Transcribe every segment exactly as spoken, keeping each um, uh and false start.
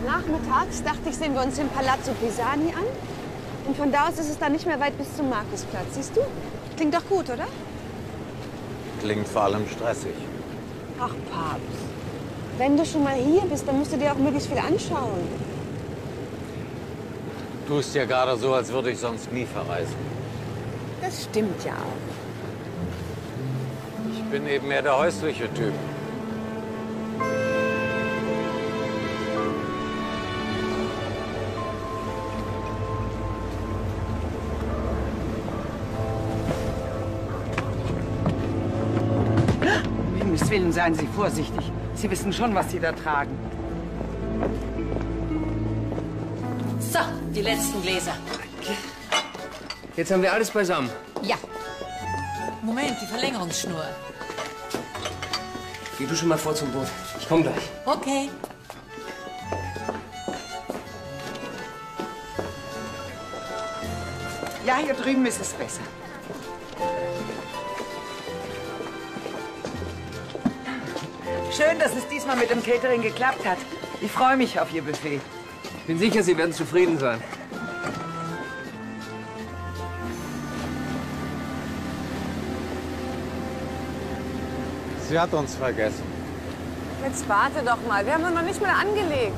Nachmittags, dachte ich, sehen wir uns im Palazzo Pisani an. Und von da aus ist es dann nicht mehr weit bis zum Markusplatz. Siehst du? Klingt doch gut, oder? Klingt vor allem stressig. Ach, Papst. Wenn du schon mal hier bist, dann musst du dir auch möglichst viel anschauen. Du tust ja gerade so, als würde ich sonst nie verreisen. Das stimmt ja auch. Ich bin eben mehr der häusliche Typ. Um Himmels Willen, seien Sie vorsichtig. Sie wissen schon, was Sie da tragen. So, die letzten Gläser. Jetzt haben wir alles beisammen. Ja. Moment, die Verlängerungsschnur. Geh du schon mal vor zum Boot. Ich komm gleich. Okay. Ja, hier drüben ist es besser. Schön, dass es diesmal mit dem Catering geklappt hat. Ich freue mich auf Ihr Buffet. Ich bin sicher, Sie werden zufrieden sein. Sie hat uns vergessen. Jetzt warte doch mal. Wir haben doch noch nicht mal angelegt.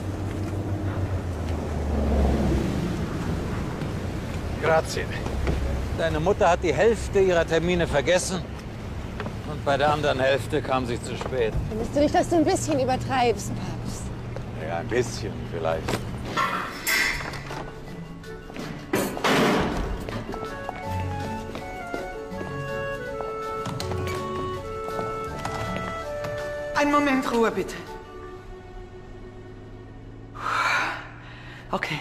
Grazie. Deine Mutter hat die Hälfte ihrer Termine vergessen. Und bei der anderen Hälfte kam sie zu spät. Findest du nicht, dass du ein bisschen übertreibst, Papst? Ja, ein bisschen vielleicht. Einen Moment Ruhe, bitte. Okay.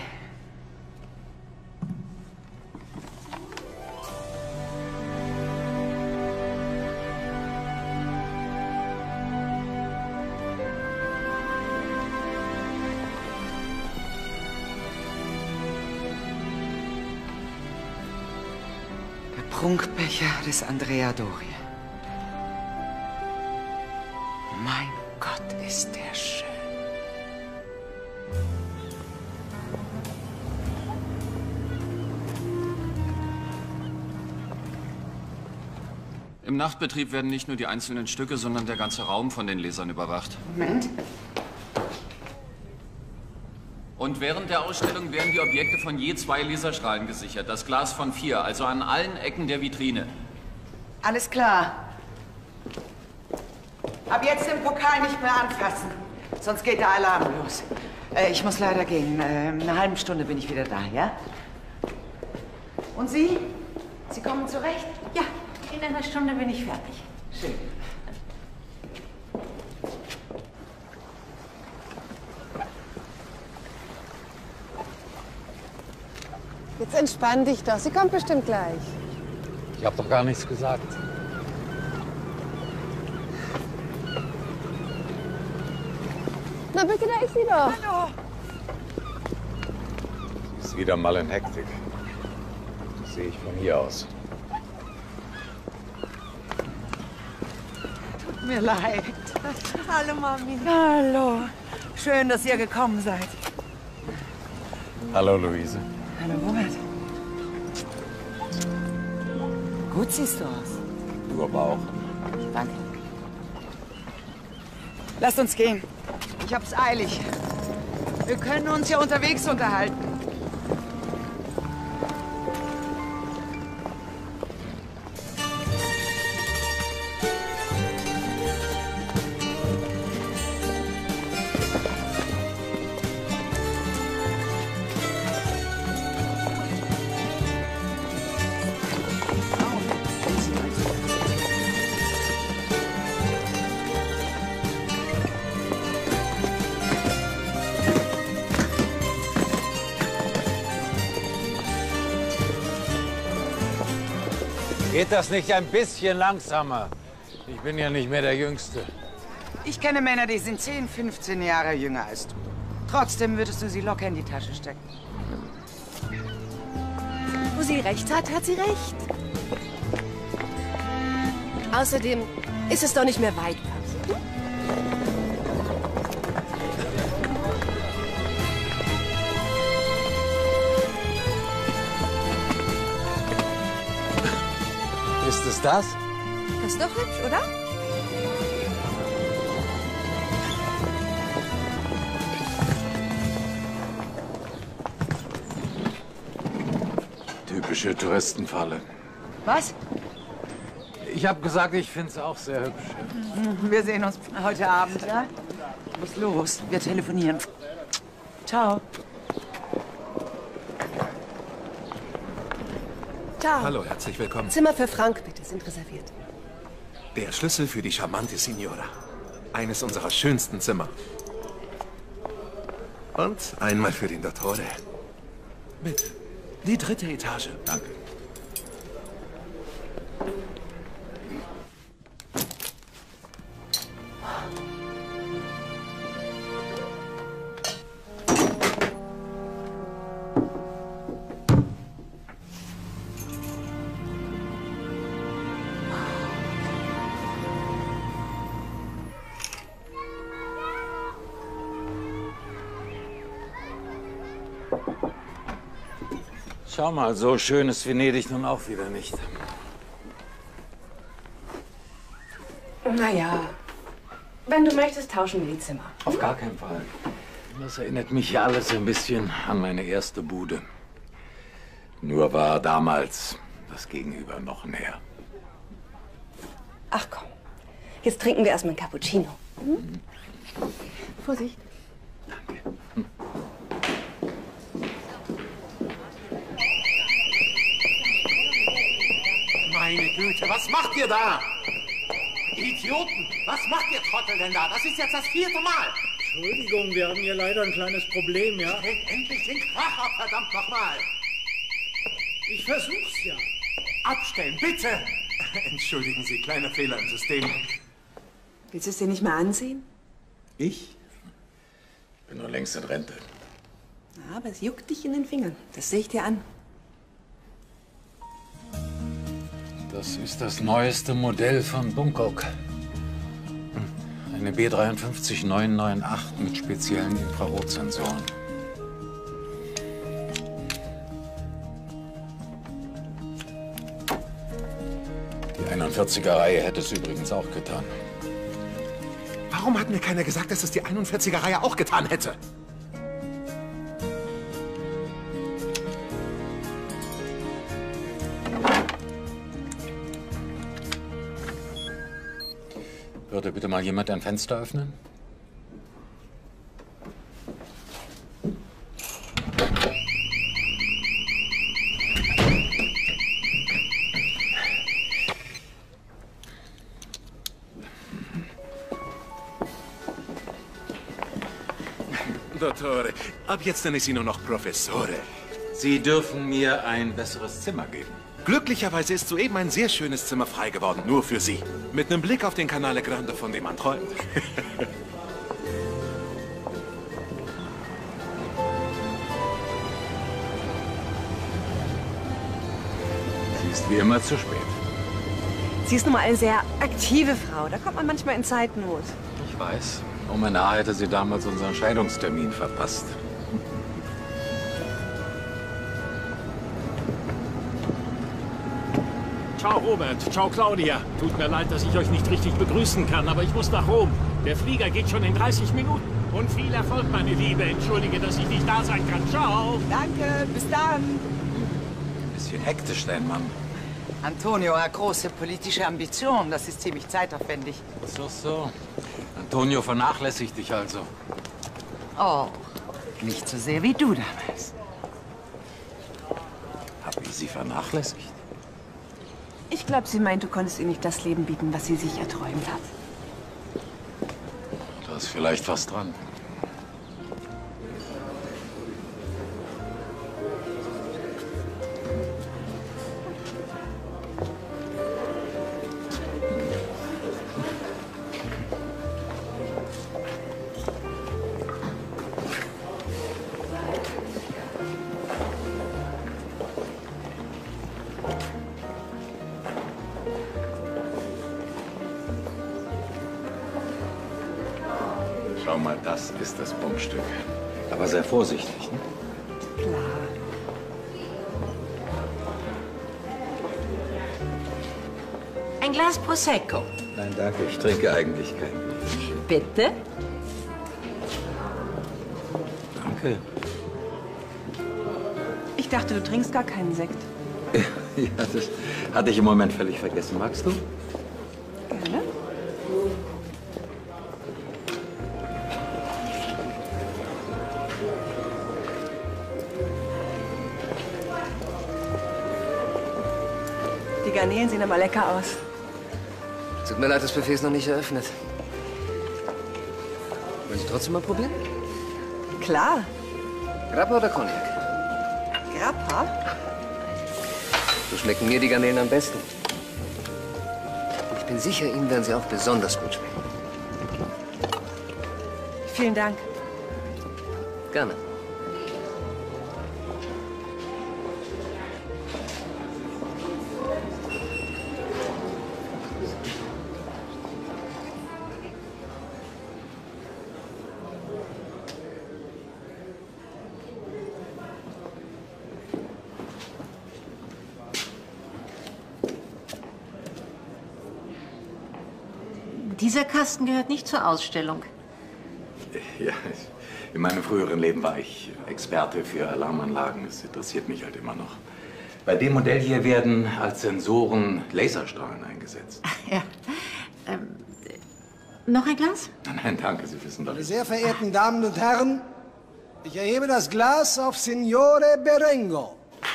Der Prunkbecher des Andrea Doria. Mein Gott, ist der schön. Im Nachtbetrieb werden nicht nur die einzelnen Stücke, sondern der ganze Raum von den Lesern überwacht. Moment. Und während der Ausstellung werden die Objekte von je zwei Laserstrahlen gesichert. Das Glas von vier, also an allen Ecken der Vitrine. Alles klar. Ab jetzt den Pokal nicht mehr anfassen, sonst geht der Alarm los. Äh, ich muss leider gehen. Äh, in einer halben Stunde bin ich wieder da, ja? Und Sie? Sie kommen zurecht? Ja, in einer Stunde bin ich fertig. Schön. Jetzt entspann dich doch. Sie kommt bestimmt gleich. Ich habe doch gar nichts gesagt. Na bitte, da ist sie doch. Hallo. Ist wieder mal in Hektik. Das sehe ich von hier aus. Tut mir leid. Hallo, Mami. Hallo. Schön, dass ihr gekommen seid. Hallo, Luise. Hallo, Robert. Gut siehst du aus. Du aber auch. Danke. Lasst uns gehen. Ich hab's eilig. Wir können uns ja unterwegs unterhalten. Geht das nicht ein bisschen langsamer? Ich bin ja nicht mehr der Jüngste. Ich kenne Männer, die sind zehn, fünfzehn Jahre jünger als du. Trotzdem würdest du sie locker in die Tasche stecken. Wo sie recht hat, hat sie recht. Außerdem ist es doch nicht mehr weit, Papst. ist das? Das ist doch hübsch, oder? Typische Touristenfalle. Was? Ich habe gesagt, ich finde es auch sehr hübsch. Wir sehen uns heute Abend, ja? Ich muss los. Wir telefonieren. Ciao. Ciao. Hallo, herzlich willkommen. Zimmer für Frank, bitte, sind reserviert. Der Schlüssel für die charmante Signora. Eines unserer schönsten Zimmer. Und einmal für den Dottore. Bitte. Die dritte Etage. Danke. Schau mal, so schön ist Venedig nun auch wieder nicht. Naja, wenn du möchtest, tauschen wir die Zimmer. Auf gar keinen Fall. Das erinnert mich ja alles ein bisschen an meine erste Bude. Nur war damals das Gegenüber noch näher. Ach komm, jetzt trinken wir erstmal einen Cappuccino. Hm? Vorsicht. Danke. Meine Güte, was macht ihr da? Idioten, was macht ihr Trottel denn da? Das ist jetzt das vierte Mal. Entschuldigung, wir haben hier leider ein kleines Problem, ja? Stellt endlich den Krach ab, verdammt nochmal. Ich versuch's ja. Abstellen, bitte. Entschuldigen Sie, kleiner Fehler im System. Willst du es dir nicht mal ansehen? Ich? Bin nur längst in Rente. Ja, aber es juckt dich in den Fingern. Das sehe ich dir an. Das ist das neueste Modell von Bangkok. Eine B drei fünf neun neun acht mit speziellen Infrarotsensoren. Die einundvierziger Reihe hätte es übrigens auch getan. Warum hat mir keiner gesagt, dass es die einundvierziger Reihe auch getan hätte? Würde bitte mal jemand ein Fenster öffnen? Dottore, ab jetzt nenne ich Sie nur noch Professore. Sie dürfen mir ein besseres Zimmer geben. Glücklicherweise ist soeben ein sehr schönes Zimmer frei geworden, nur für Sie. Mit einem Blick auf den Canale Grande, von dem man träumt. Sie ist wie immer zu spät. Sie ist nun mal eine sehr aktive Frau. Da kommt man manchmal in Zeitnot. Ich weiß. Um ein Haar hätte sie damals unseren Scheidungstermin verpasst. Ciao Robert, ciao Claudia. Tut mir leid, dass ich euch nicht richtig begrüßen kann, aber ich muss nach Rom. Der Flieger geht schon in dreißig Minuten. Und viel Erfolg, meine Liebe. Entschuldige, dass ich nicht da sein kann. Ciao. Danke, bis dann. Ein bisschen hektisch, dein Mann. Antonio hat große politische Ambitionen. Das ist ziemlich zeitaufwendig. So, so. Antonio vernachlässigt dich also. Oh, nicht so sehr wie du damals. Hab ich sie vernachlässigt? Ich glaube, sie meint, du konntest ihr nicht das Leben bieten, was sie sich erträumt hat. Da ist vielleicht was dran. Schau mal, das ist das Prunkstück. Aber sehr vorsichtig, ne? Klar. Ein Glas Prosecco. Nein, danke. Ich trinke eigentlich keinen. Bitte? Danke. Ich dachte, du trinkst gar keinen Sekt. Ja, das hatte ich im Moment völlig vergessen. Magst du? Gerne. Die Garnelen sehen aber lecker aus. Tut mir leid, das Buffet ist noch nicht eröffnet. Wollen Sie trotzdem mal probieren? Klar. Grappa oder Cognac? Grappa? So schmecken mir die Garnelen am besten. Ich bin sicher, Ihnen werden sie auch besonders gut schmecken. Vielen Dank. Gerne. Dieser Kasten gehört nicht zur Ausstellung. Ja, in meinem früheren Leben war ich Experte für Alarmanlagen. Es interessiert mich halt immer noch. Bei dem Modell hier werden als Sensoren Laserstrahlen eingesetzt. Ja. Ähm, noch ein Glas? Nein, danke, Sie wissen doch Meine nicht. sehr verehrten Damen und Herren, ich erhebe das Glas auf Signore Berengo.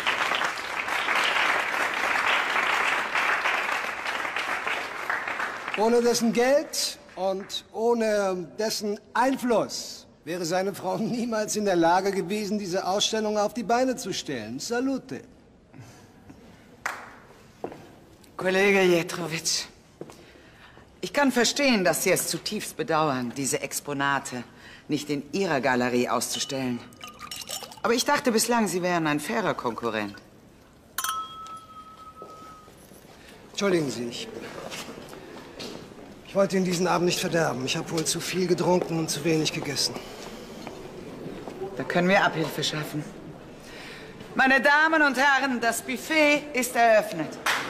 Ohne dessen Geld und ohne dessen Einfluss wäre seine Frau niemals in der Lage gewesen, diese Ausstellung auf die Beine zu stellen. Salute. Kollege Jetrowitsch, ich kann verstehen, dass Sie es zutiefst bedauern, diese Exponate nicht in Ihrer Galerie auszustellen. Aber ich dachte bislang, Sie wären ein fairer Konkurrent. Entschuldigen Sie, ich, ich wollte Ihnen diesen Abend nicht verderben. Ich habe wohl zu viel getrunken und zu wenig gegessen. Da können wir Abhilfe schaffen. Meine Damen und Herren, das Buffet ist eröffnet.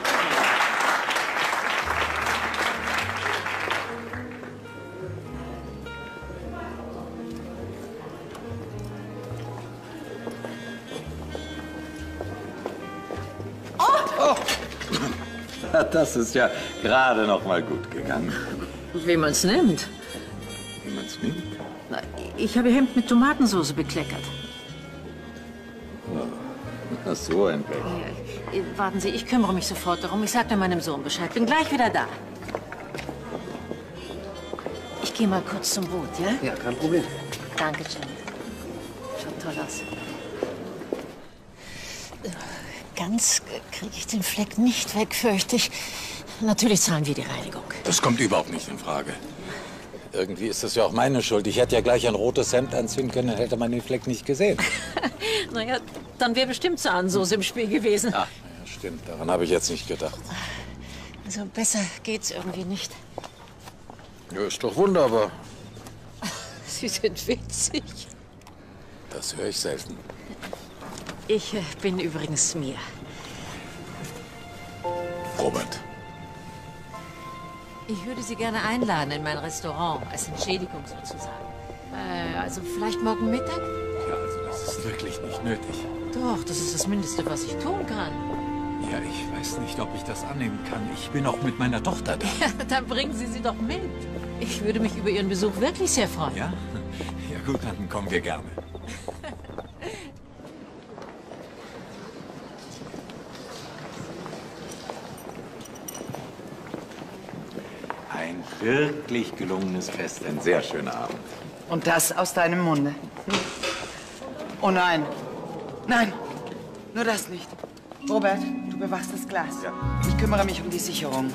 Das ist ja gerade noch mal gut gegangen. Wie man's nimmt. Wie man's nimmt? Na, ich habe Ihr Hemd mit Tomatensauce bekleckert. Ach, so ein Pech. Ja, äh, warten Sie, ich kümmere mich sofort darum. Ich sage meinem Sohn Bescheid. Bin gleich wieder da. Ich gehe mal kurz zum Boot, ja? Ja, kein Problem. Danke, Jenny. Schaut toll aus. Ganz kriege ich den Fleck nicht weg, fürchte ich. Natürlich zahlen wir die Reinigung. Das kommt überhaupt nicht in Frage. Irgendwie ist das ja auch meine Schuld. Ich hätte ja gleich ein rotes Hemd anziehen können, dann hätte man den Fleck nicht gesehen. Naja, dann wäre bestimmt Sahnesoße im Spiel gewesen. Ach, ja, stimmt. Daran habe ich jetzt nicht gedacht. Also besser geht's irgendwie nicht. Ja, ist doch wunderbar. Sie sind witzig. Das höre ich selten. Ich äh, bin übrigens Mia. Robert. Ich würde Sie gerne einladen in mein Restaurant, als Entschädigung sozusagen. Äh, also vielleicht morgen Mittag? Ja, also das ist wirklich nicht nötig. Doch, das ist das Mindeste, was ich tun kann. Ja, ich weiß nicht, ob ich das annehmen kann. Ich bin auch mit meiner Tochter da. Ja, dann bringen Sie sie doch mit. Ich würde mich über Ihren Besuch wirklich sehr freuen. Ja? Ja gut, dann kommen wir gerne. Ein wirklich gelungenes Fest, ein sehr schöner Abend. Und das aus deinem Munde. Oh nein. Nein, nur das nicht. Robert, du bewachst das Glas. Ja. Ich kümmere mich um die Sicherung.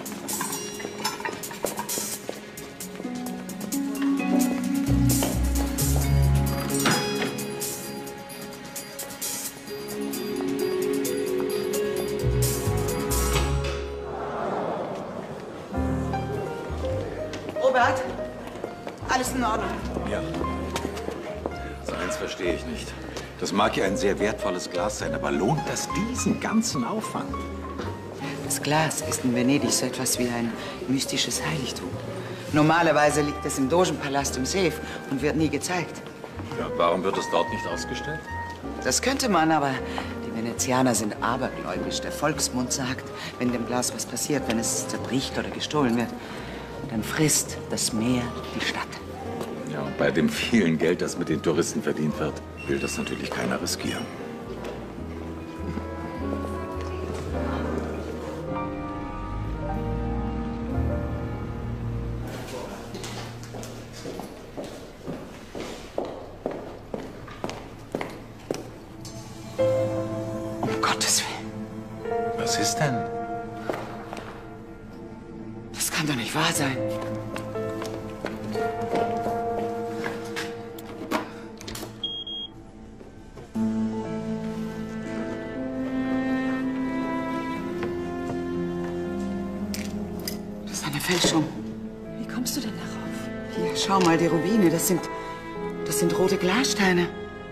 Robert, alles in Ordnung. Ja. Also eins verstehe ich nicht. Das mag ja ein sehr wertvolles Glas sein, aber lohnt das diesen ganzen Aufwand? Das Glas ist in Venedig so etwas wie ein mystisches Heiligtum. Normalerweise liegt es im Dogenpalast im Safe und wird nie gezeigt. Ja, warum wird es dort nicht ausgestellt? Das könnte man, aber die Venezianer sind abergläubisch. Der Volksmund sagt, wenn dem Glas was passiert, wenn es zerbricht oder gestohlen wird, dann frisst das Meer die Stadt. Ja, und bei dem vielen Geld, das mit den Touristen verdient wird, will das natürlich keiner riskieren. Um Gottes Willen. Was ist denn? Das kann doch nicht wahr sein. Das ist eine Fälschung. Wie kommst du denn darauf? Hier, schau mal, die Rubine, das sind, das sind rote Glassteine.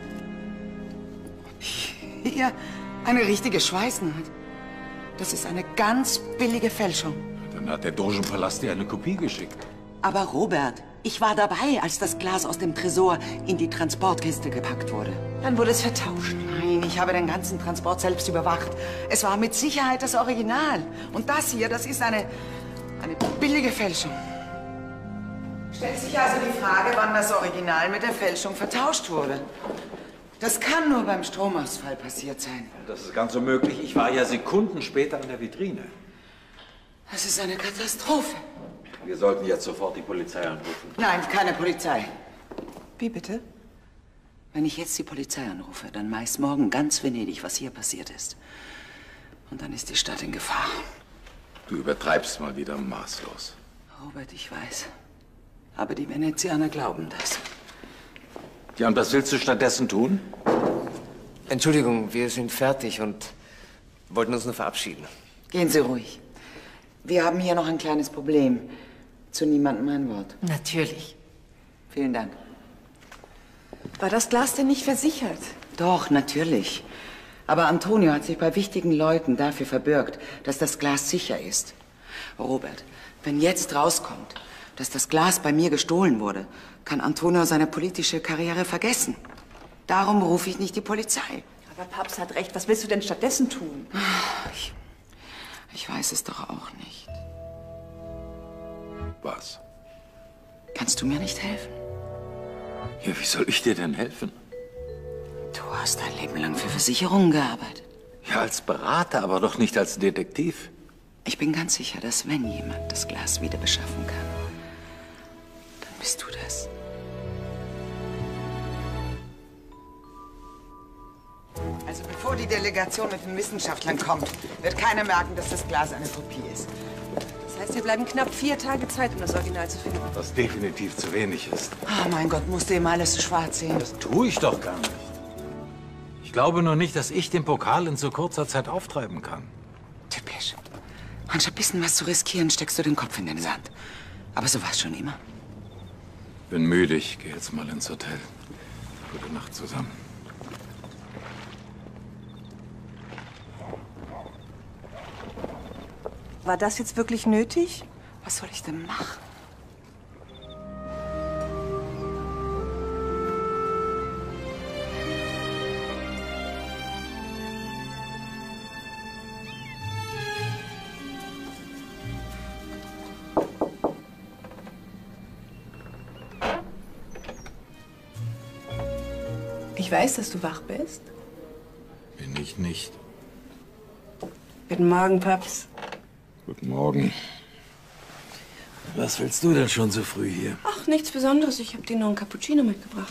Hier, eine richtige Schweißnaht. Das ist eine ganz billige Fälschung. Dann hat der Dogenpalast dir eine Kopie geschickt. Aber Robert, ich war dabei, als das Glas aus dem Tresor in die Transportkiste gepackt wurde. Dann wurde es vertauscht. Nein, ich habe den ganzen Transport selbst überwacht. Es war mit Sicherheit das Original. Und das hier, das ist eine, eine billige Fälschung. Stellt sich also die Frage, wann das Original mit der Fälschung vertauscht wurde. Das kann nur beim Stromausfall passiert sein. Das ist ganz unmöglich. Ich war ja Sekunden später an der Vitrine. Das ist eine Katastrophe. Wir sollten jetzt sofort die Polizei anrufen. Nein, keine Polizei. Wie bitte? Wenn ich jetzt die Polizei anrufe, dann weiß morgen ganz Venedig, was hier passiert ist. Und dann ist die Stadt in Gefahr. Du übertreibst mal wieder maßlos. Robert, ich weiß. Aber die Venezianer glauben das. Ja, und was willst du stattdessen tun? Entschuldigung, wir sind fertig und wollten uns nur verabschieden. Gehen Sie ruhig. Wir haben hier noch ein kleines Problem. Zu niemandem ein Wort. Natürlich. Vielen Dank. War das Glas denn nicht versichert? Doch, natürlich. Aber Antonio hat sich bei wichtigen Leuten dafür verbürgt, dass das Glas sicher ist. Robert, wenn jetzt rauskommt, dass das Glas bei mir gestohlen wurde, kann Antonio seine politische Karriere vergessen. Darum rufe ich nicht die Polizei. Aber Papst hat recht. Was willst du denn stattdessen tun? Ich, ich weiß es doch auch nicht. Was? Kannst du mir nicht helfen? Ja, wie soll ich dir denn helfen? Du hast dein Leben lang für Versicherungen gearbeitet. Ja, als Berater, aber doch nicht als Detektiv. Ich bin ganz sicher, dass wenn jemand das Glas wieder beschaffen kann, dann bist du das. Also bevor die Delegation mit den Wissenschaftlern kommt, wird keiner merken, dass das Glas eine Kopie ist. Das heißt, wir bleiben knapp vier Tage Zeit, um das Original zu finden. Was definitiv zu wenig ist. Oh mein Gott, musst du ihm alles so schwarz sehen? Das tue ich doch gar nicht. Ich glaube nur nicht, dass ich den Pokal in so kurzer Zeit auftreiben kann. Typisch. Anstatt ein bisschen was zu riskieren, steckst du den Kopf in den Sand. Aber so war es schon immer. Bin müde, ich gehe jetzt mal ins Hotel. Gute Nacht zusammen. War das jetzt wirklich nötig? Was soll ich denn machen? Ich weiß, dass du wach bist. Bin ich nicht. Guten Morgen, Paps. Guten Morgen. Was willst du denn schon so früh hier? Ach, nichts Besonderes. Ich habe dir noch einen Cappuccino mitgebracht.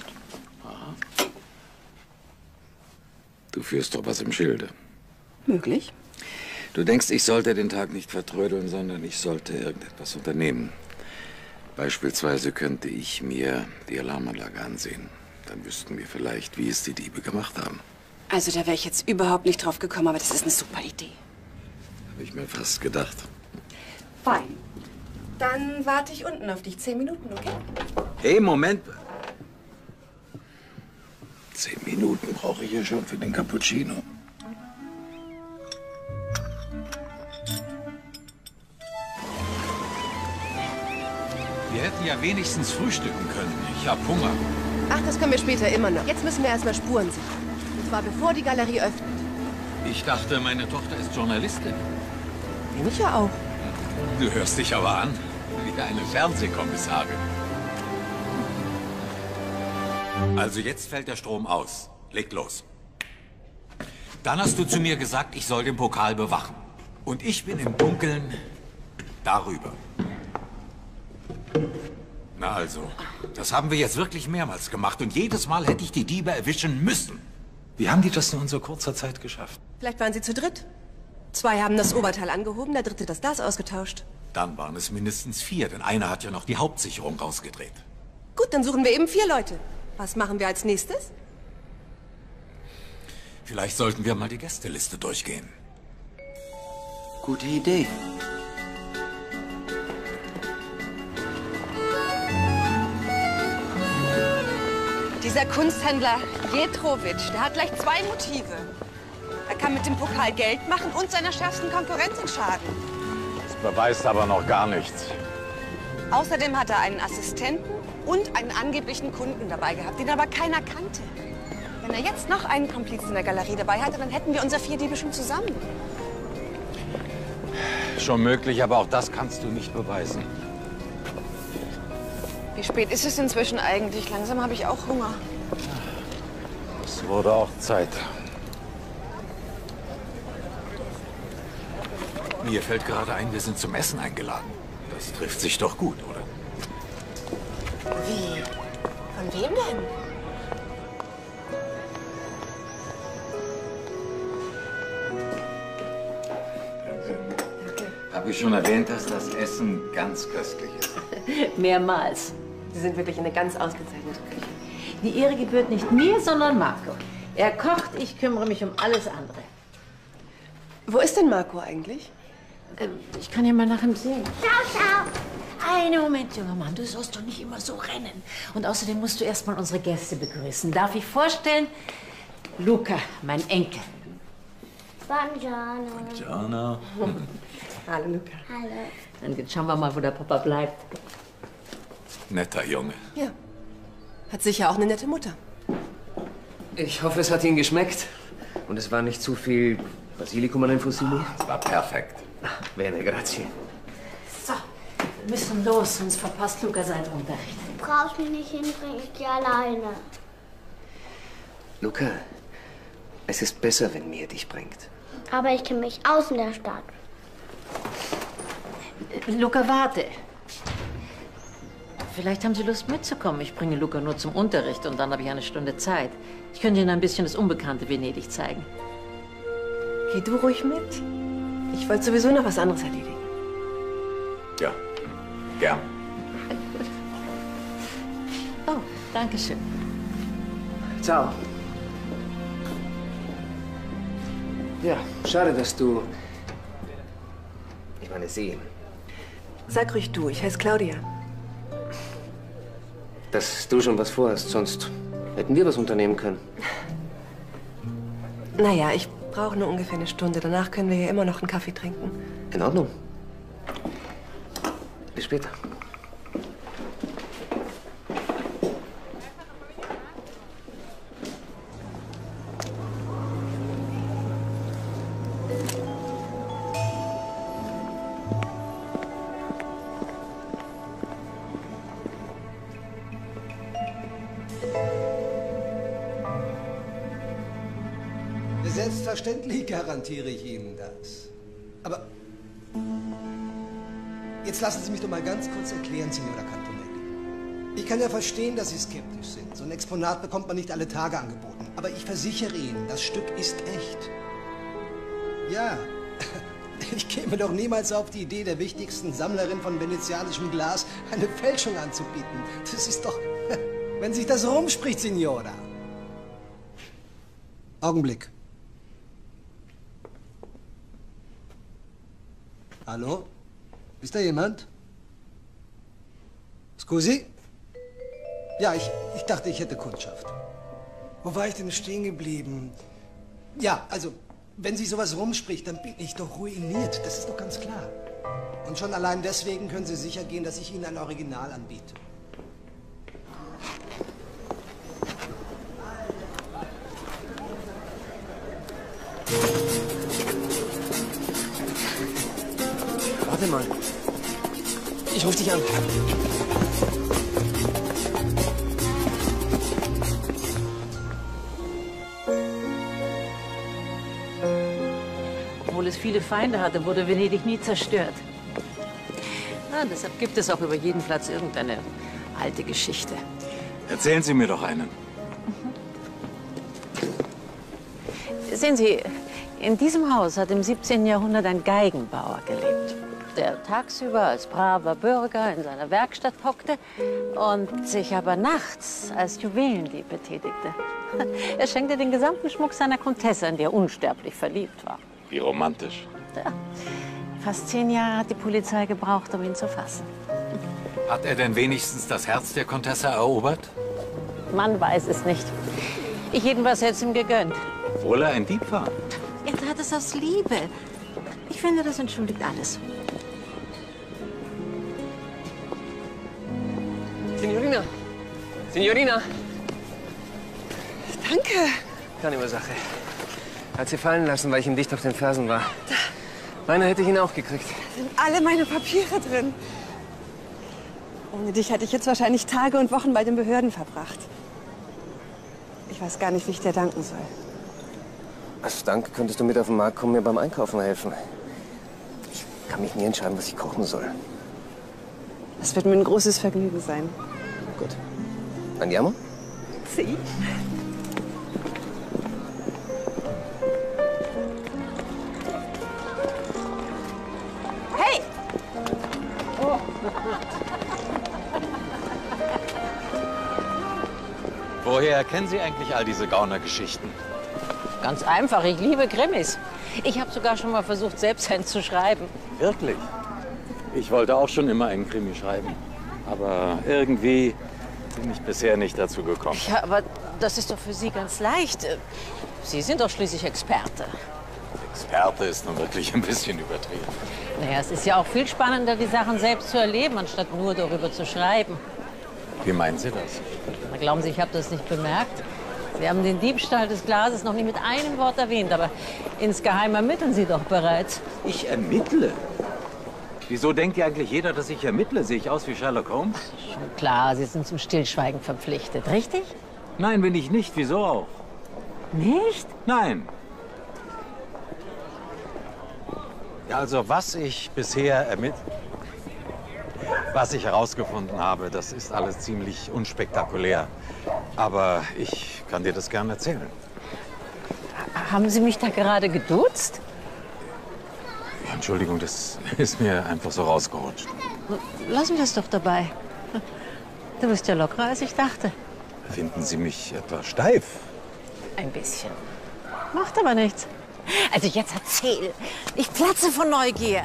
Du führst doch was im Schilde. Möglich. Du denkst, ich sollte den Tag nicht vertrödeln, sondern ich sollte irgendetwas unternehmen. Beispielsweise könnte ich mir die Alarmanlage ansehen. Dann wüssten wir vielleicht, wie es die Diebe gemacht haben. Also da wäre ich jetzt überhaupt nicht drauf gekommen, aber das ist eine super Idee. Habe ich mir fast gedacht. Fein. Dann warte ich unten auf dich. Zehn Minuten, okay? Hey, Moment. Zehn Minuten brauche ich ja schon für den Cappuccino. ja wenigstens frühstücken können. Ich hab Hunger. Ach, das können wir später immer noch. Jetzt müssen wir erstmal Spuren sichern. Und zwar bevor die Galerie öffnet. Ich dachte, meine Tochter ist Journalistin. Bin ich ja auch. Du hörst dich aber an wie eine Fernsehkommissarin. Also jetzt fällt der Strom aus. Leg los. Dann hast du zu mir gesagt, ich soll den Pokal bewachen. Und ich bin im Dunkeln darüber. Na also, das haben wir jetzt wirklich mehrmals gemacht. Und jedes Mal hätte ich die Diebe erwischen müssen. Wie haben die das nur in so kurzer Zeit geschafft? Vielleicht waren sie zu dritt. Zwei haben das Oberteil angehoben, der dritte das Glas ausgetauscht. Dann waren es mindestens vier, denn einer hat ja noch die Hauptsicherung rausgedreht. Gut, dann suchen wir eben vier Leute. Was machen wir als nächstes? Vielleicht sollten wir mal die Gästeliste durchgehen. Gute Idee. Dieser Kunsthändler Jetrovic, der hat gleich zwei Motive. Er kann mit dem Pokal Geld machen und seiner schärfsten Konkurrentin schaden. Das beweist aber noch gar nichts. Außerdem hat er einen Assistenten und einen angeblichen Kunden dabei gehabt, den aber keiner kannte. Wenn er jetzt noch einen Komplizen in der Galerie dabei hatte, dann hätten wir unser vier Diebe schon zusammen. Schon möglich, aber auch das kannst du nicht beweisen. Wie spät ist es inzwischen eigentlich? Langsam habe ich auch Hunger. Es wurde auch Zeit. Mir fällt gerade ein, wir sind zum Essen eingeladen. Das trifft sich doch gut, oder? Wie? Von wem denn? Habe ich schon erwähnt, dass das Essen ganz köstlich ist? Mehrmals. Sie sind wirklich eine ganz ausgezeichnete Küche. Die Ehre gebührt nicht mir, sondern Marco. Er kocht, ich kümmere mich um alles andere. Wo ist denn Marco eigentlich? Ähm, ich kann ja mal nach ihm sehen. Ciao, ciao. Einen Moment, junger Mann, du sollst doch nicht immer so rennen. Und außerdem musst du erst mal unsere Gäste begrüßen. Darf ich vorstellen? Luca, mein Enkel. Buongiorno. Buongiorno. Hallo, Luca. Hallo. Und jetzt schauen wir mal, wo der Papa bleibt. Netter Junge. Ja. Hat sicher auch eine nette Mutter. Ich hoffe, es hat Ihnen geschmeckt. Und es war nicht zu viel Basilikum an den Fusilli. Es war perfekt. Bene, grazie. So, wir müssen los, sonst verpasst Luca seinen Unterricht. Du brauchst mich nicht hinbringen, ich gehe alleine. Luca, es ist besser, wenn Mia dich bringt. Aber ich kenne mich aus in der Stadt. Luca, warte. Vielleicht haben Sie Lust mitzukommen. Ich bringe Luca nur zum Unterricht und dann habe ich eine Stunde Zeit. Ich könnte Ihnen ein bisschen das unbekannte Venedig zeigen. Geh du ruhig mit. Ich wollte sowieso noch was anderes erledigen. Ja, gern. Oh, danke schön. Ciao. Ja, schade, dass du... Ich meine, sie... Sag ruhig du, ich heiße Claudia. Dass du schon was vorhast, sonst hätten wir was unternehmen können. Naja, ich brauche nur ungefähr eine Stunde. Danach können wir hier immer noch einen Kaffee trinken. In Ordnung. Bis später. Selbstverständlich garantiere ich Ihnen das. Aber jetzt lassen Sie mich doch mal ganz kurz erklären, Signora Cantonelli. Ich kann ja verstehen, dass Sie skeptisch sind. So ein Exponat bekommt man nicht alle Tage angeboten. Aber ich versichere Ihnen, das Stück ist echt. Ja, ich käme doch niemals auf die Idee, der wichtigsten Sammlerin von venezianischem Glas eine Fälschung anzubieten. Das ist doch... Wenn sich das rumspricht, Signora. Augenblick. Hallo? Ist da jemand? Scusi? Ja, ich, ich dachte, ich hätte Kundschaft. Wo war ich denn stehen geblieben? Ja, also, wenn sich sowas rumspricht, dann bin ich doch ruiniert. Das ist doch ganz klar. Und schon allein deswegen können Sie sicher gehen, dass ich Ihnen ein Original anbiete. Warte mal. Ich ruf dich an. Obwohl es viele Feinde hatte, wurde Venedig nie zerstört. Na, deshalb gibt es auch über jeden Platz irgendeine alte Geschichte. Erzählen Sie mir doch einen. Sehen Sie, in diesem Haus hat im siebzehnten Jahrhundert ein Geigenbauer gelebt, der tagsüber als braver Bürger in seiner Werkstatt hockte und sich aber nachts als Juwelendieb betätigte. Er schenkte den gesamten Schmuck seiner Komtesse, in die er unsterblich verliebt war. Wie romantisch. Ja. Fast zehn Jahre hat die Polizei gebraucht, um ihn zu fassen. Hat er denn wenigstens das Herz der Komtesse erobert? Man weiß es nicht. Ich jedenfalls hätte es ihm gegönnt. Obwohl er ein Dieb war. Er tat es aus Liebe. Ich finde, das entschuldigt alles. Signorina! Signorina! Danke. Keine Ursache. Hat sie fallen lassen, weil ich ihm dicht auf den Fersen war. Meine hätte ich ihn auch gekriegt. Da sind alle meine Papiere drin. Ohne dich hätte ich jetzt wahrscheinlich Tage und Wochen bei den Behörden verbracht. Ich weiß gar nicht, wie ich dir danken soll. Als Dank könntest du mit auf den Markt kommen, mir beim Einkaufen helfen. Ich kann mich nie entscheiden, was ich kochen soll. Das wird mir ein großes Vergnügen sein. Gut. Andiamo? Sie? Hey! Oh. Woher kennen Sie eigentlich all diese Gaunergeschichten? Ganz einfach, ich liebe Krimis. Ich habe sogar schon mal versucht, selbst einen zu schreiben. Wirklich? Ich wollte auch schon immer einen Krimi schreiben. Aber irgendwie bin ich bisher nicht dazu gekommen. Ja, aber das ist doch für Sie ganz leicht. Sie sind doch schließlich Experte. Experte ist nun wirklich ein bisschen übertrieben. Naja, es ist ja auch viel spannender, die Sachen selbst zu erleben, anstatt nur darüber zu schreiben. Wie meinen Sie das? Na, glauben Sie, ich habe das nicht bemerkt? Sie haben den Diebstahl des Glases noch nicht mit einem Wort erwähnt, aber insgeheim ermitteln Sie doch bereits. Ich ermittle? Wieso denkt ja eigentlich jeder, dass ich ermittle? Sehe ich aus wie Sherlock Holmes? Schon klar, Sie sind zum Stillschweigen verpflichtet, richtig? Nein, bin ich nicht. Wieso auch? Nicht? Nein. Ja, also was ich bisher ermittelt, was ich herausgefunden habe, das ist alles ziemlich unspektakulär. Aber ich kann dir das gerne erzählen. Haben Sie mich da gerade geduzt? Ja, Entschuldigung, das ist mir einfach so rausgerutscht. Lassen wir es doch dabei. Du bist ja lockerer, als ich dachte. Finden Sie mich etwa steif? Ein bisschen. Macht aber nichts. Also jetzt erzähl. Ich platze vor Neugier.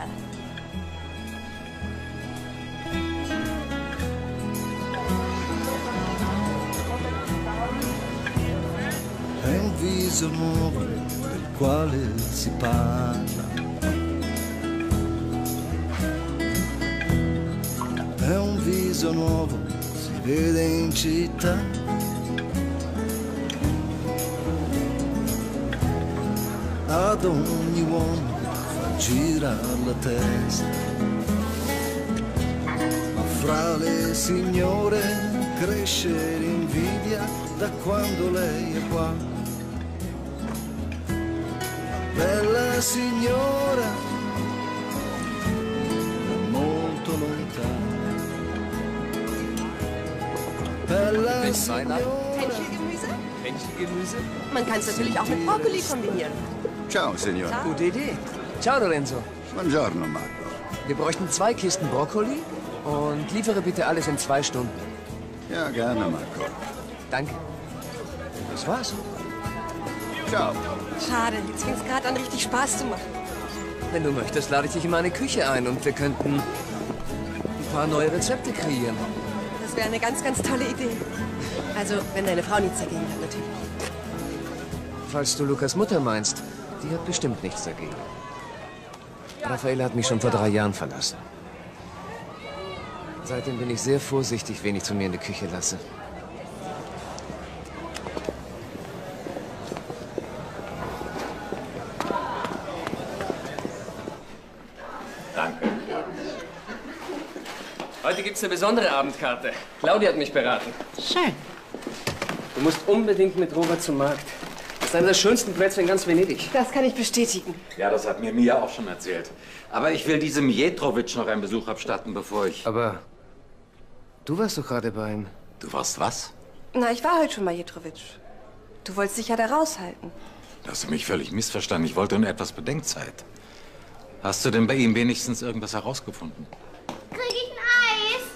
È un viso nuovo del quale si parla. È un viso nuovo, si vede in città. Ad ogni uomo fa girare la testa. Ma fra le signore cresce l'invidia da quando lei è qua. Bella signora, molto lontana. Bella Welches signora. Fenchelgemüse? Fenchelgemüse? Man kann es natürlich auch mit Brokkoli kombinieren. Ciao, Signore. Gute Idee. Ciao, Lorenzo. Buongiorno, Marco. Wir bräuchten zwei Kisten Brokkoli und liefere bitte alles in zwei Stunden. Ja, gerne, Marco. Danke. Das war's. Ciao. Schade, jetzt fängt es gerade an, richtig Spaß zu machen. Wenn du möchtest, lade ich dich in meine Küche ein und wir könnten ein paar neue Rezepte kreieren. Das wäre eine ganz, ganz tolle Idee. Also, wenn deine Frau nichts dagegen hat, natürlich. Falls du Lukas Mutter meinst, die hat bestimmt nichts dagegen. Raffaele hat mich schon vor drei Jahren verlassen. Seitdem bin ich sehr vorsichtig, wen ich zu mir in die Küche lasse. Danke. Heute gibt's eine besondere Abendkarte. Claudia hat mich beraten. Schön. Du musst unbedingt mit Robert zum Markt. Das ist einer der schönsten Plätze in ganz Venedig. Das kann ich bestätigen. Ja, das hat mir Mia auch schon erzählt. Aber ich will diesem Jetrovic noch einen Besuch abstatten, bevor ich... Aber du warst doch gerade bei ihm. Du warst was? Na, ich war heute schon bei Jetrovic. Du wolltest dich ja da raushalten. Du hast mich völlig missverstanden. Ich wollte nur etwas Bedenkzeit. Hast du denn bei ihm wenigstens irgendwas herausgefunden? Krieg ich ein Eis?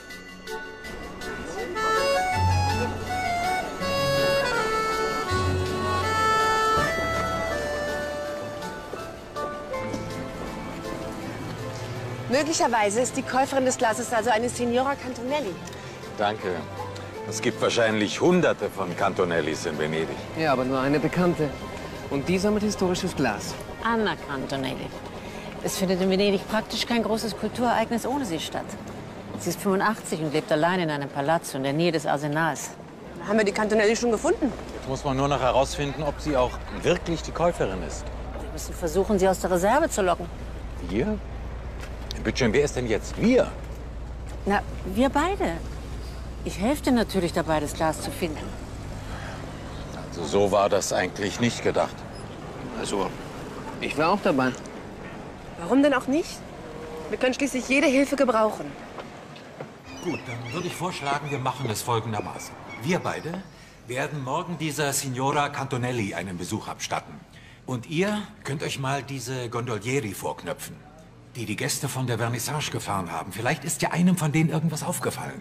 Möglicherweise ist die Käuferin des Glases also eine Signora Cantonelli. Danke. Es gibt wahrscheinlich Hunderte von Cantonellis in Venedig. Ja, aber nur eine bekannte. Und die sammelt historisches Glas. Anna Cantonelli. Es findet in Venedig praktisch kein großes Kulturereignis ohne sie statt. Sie ist fünfundachtzig und lebt allein in einem Palazzo in der Nähe des Arsenals. Haben wir die Cantonelli schon gefunden? Jetzt muss man nur noch herausfinden, ob sie auch wirklich die Käuferin ist. Wir müssen versuchen, sie aus der Reserve zu locken. Wir? Bitte schön, wer ist denn jetzt wir? Na, wir beide. Ich helfe dir natürlich dabei, das Glas zu finden. Also so war das eigentlich nicht gedacht. Also, ich war auch dabei. Warum denn auch nicht? Wir können schließlich jede Hilfe gebrauchen. Gut, dann würde ich vorschlagen, wir machen es folgendermaßen. Wir beide werden morgen dieser Signora Cantonelli einen Besuch abstatten. Und ihr könnt euch mal diese Gondolieri vorknöpfen, die die Gäste von der Vernissage gefahren haben. Vielleicht ist ja einem von denen irgendwas aufgefallen.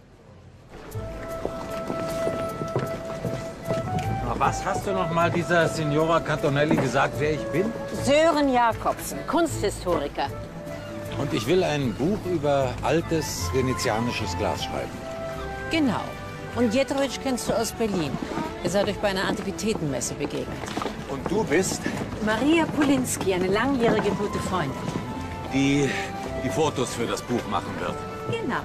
Was hast du noch mal dieser Signora Cantonelli gesagt, wer ich bin? Sören Jakobsen, Kunsthistoriker. Und ich will ein Buch über altes venezianisches Glas schreiben. Genau. Und Jetrovic kennst du aus Berlin. Ihr seid euch bei einer Antiquitätenmesse begegnet. Und du bist? Maria Pulinski, eine langjährige gute Freundin. Die die Fotos für das Buch machen wird. Genau.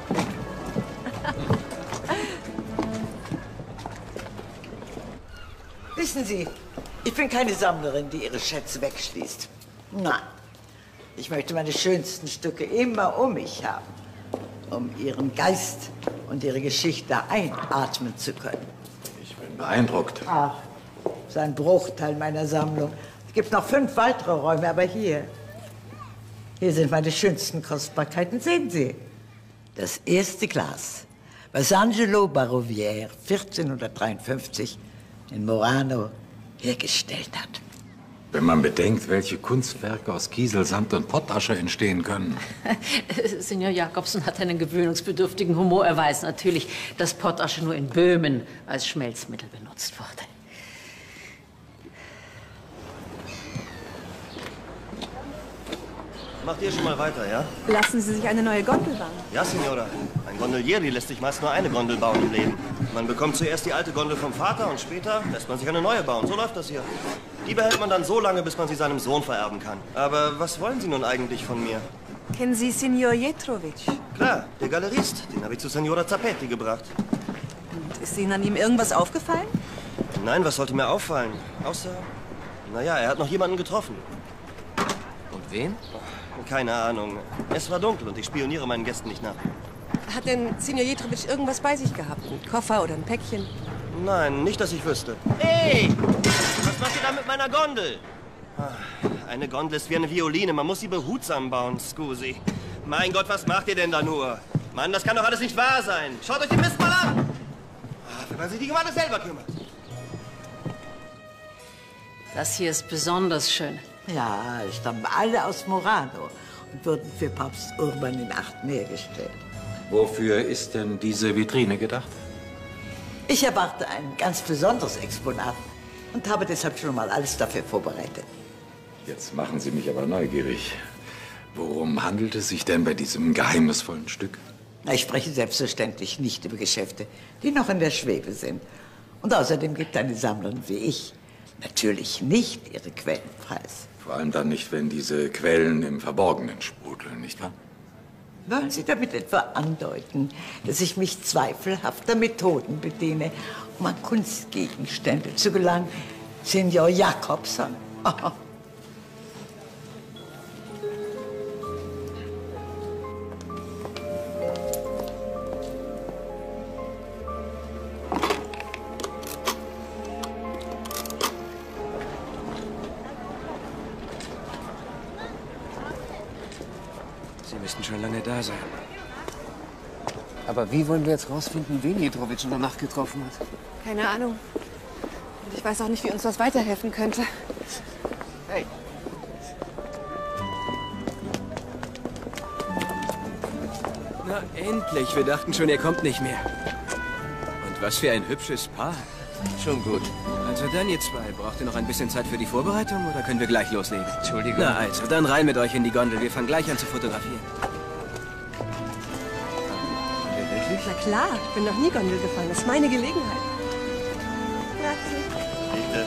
Wissen Sie, ich bin keine Sammlerin, die ihre Schätze wegschließt. Nein, ich möchte meine schönsten Stücke immer um mich haben, um ihren Geist und ihre Geschichte einatmen zu können. Ich bin beeindruckt. Ach, das ist ein Bruchteil meiner Sammlung. Es gibt noch fünf weitere Räume, aber hier, hier sind meine schönsten Kostbarkeiten. Sehen Sie, das erste Glas, was Angelo Barovière vierzehnhundertdreiundfünfzig in Murano hergestellt hat. Wenn man bedenkt, welche Kunstwerke aus Kiesel, Sand und Pottasche entstehen können. Signor Jakobsen hat einen gewöhnungsbedürftigen Humor. Er weiß natürlich, dass Pottasche nur in Böhmen als Schmelzmittel benutzt wurde. Macht ihr schon mal weiter, ja? Lassen Sie sich eine neue Gondel bauen. Ja, Signora. Ein Gondolieri lässt sich meist nur eine Gondel bauen im Leben. Man bekommt zuerst die alte Gondel vom Vater und später lässt man sich eine neue bauen. So läuft das hier. Die behält man dann so lange, bis man sie seinem Sohn vererben kann. Aber was wollen Sie nun eigentlich von mir? Kennen Sie Signor Jetrovic? Klar, der Galerist. Den habe ich zu Signora Zapetti gebracht. Und ist Ihnen an ihm irgendwas aufgefallen? Nein, was sollte mir auffallen? Außer, naja, er hat noch jemanden getroffen. Und wen? Keine Ahnung. Es war dunkel und ich spioniere meinen Gästen nicht nach. Hat denn Signor Jetrovic irgendwas bei sich gehabt? Ein Koffer oder ein Päckchen? Nein, nicht, dass ich wüsste. Hey! Was macht ihr da mit meiner Gondel? Eine Gondel ist wie eine Violine. Man muss sie behutsam bauen, Scusi. Mein Gott, was macht ihr denn da nur? Mann, das kann doch alles nicht wahr sein. Schaut euch den Mist mal an! Wenn man sich nicht um alles selber kümmert. Das hier ist besonders schön. Ja, stammen alle aus Murano und wurden für Papst Urban in Acht hergestellt. Wofür ist denn diese Vitrine gedacht? Ich erwarte ein ganz besonderes Exponat und habe deshalb schon mal alles dafür vorbereitet. Jetzt machen Sie mich aber neugierig. Worum handelt es sich denn bei diesem geheimnisvollen Stück? Ich spreche selbstverständlich nicht über Geschäfte, die noch in der Schwebe sind. Und außerdem gibt eine Sammlerin wie ich natürlich nicht ihre Quellen preis. Vor allem dann nicht, wenn diese Quellen im Verborgenen sprudeln, nicht wahr? Wollen Sie damit etwa andeuten, dass ich mich zweifelhafter Methoden bediene, um an Kunstgegenstände zu gelangen, Senior Jakobson? Oh. Sie müssten schon lange da sein. Aber wie wollen wir jetzt rausfinden, wen Mitrovic in der Nacht getroffen hat? Keine Ahnung. Und ich weiß auch nicht, wie uns das weiterhelfen könnte. Hey. Na, endlich. Wir dachten schon, ihr kommt nicht mehr. Und was für ein hübsches Paar. Schon gut. Also dann, ihr zwei. Braucht ihr noch ein bisschen Zeit für die Vorbereitung oder können wir gleich loslegen? Entschuldigung. Na also, dann rein mit euch in die Gondel. Wir fangen gleich an zu fotografieren. Na klar, ich bin noch nie Gondel gefahren. Das ist meine Gelegenheit. Bitte.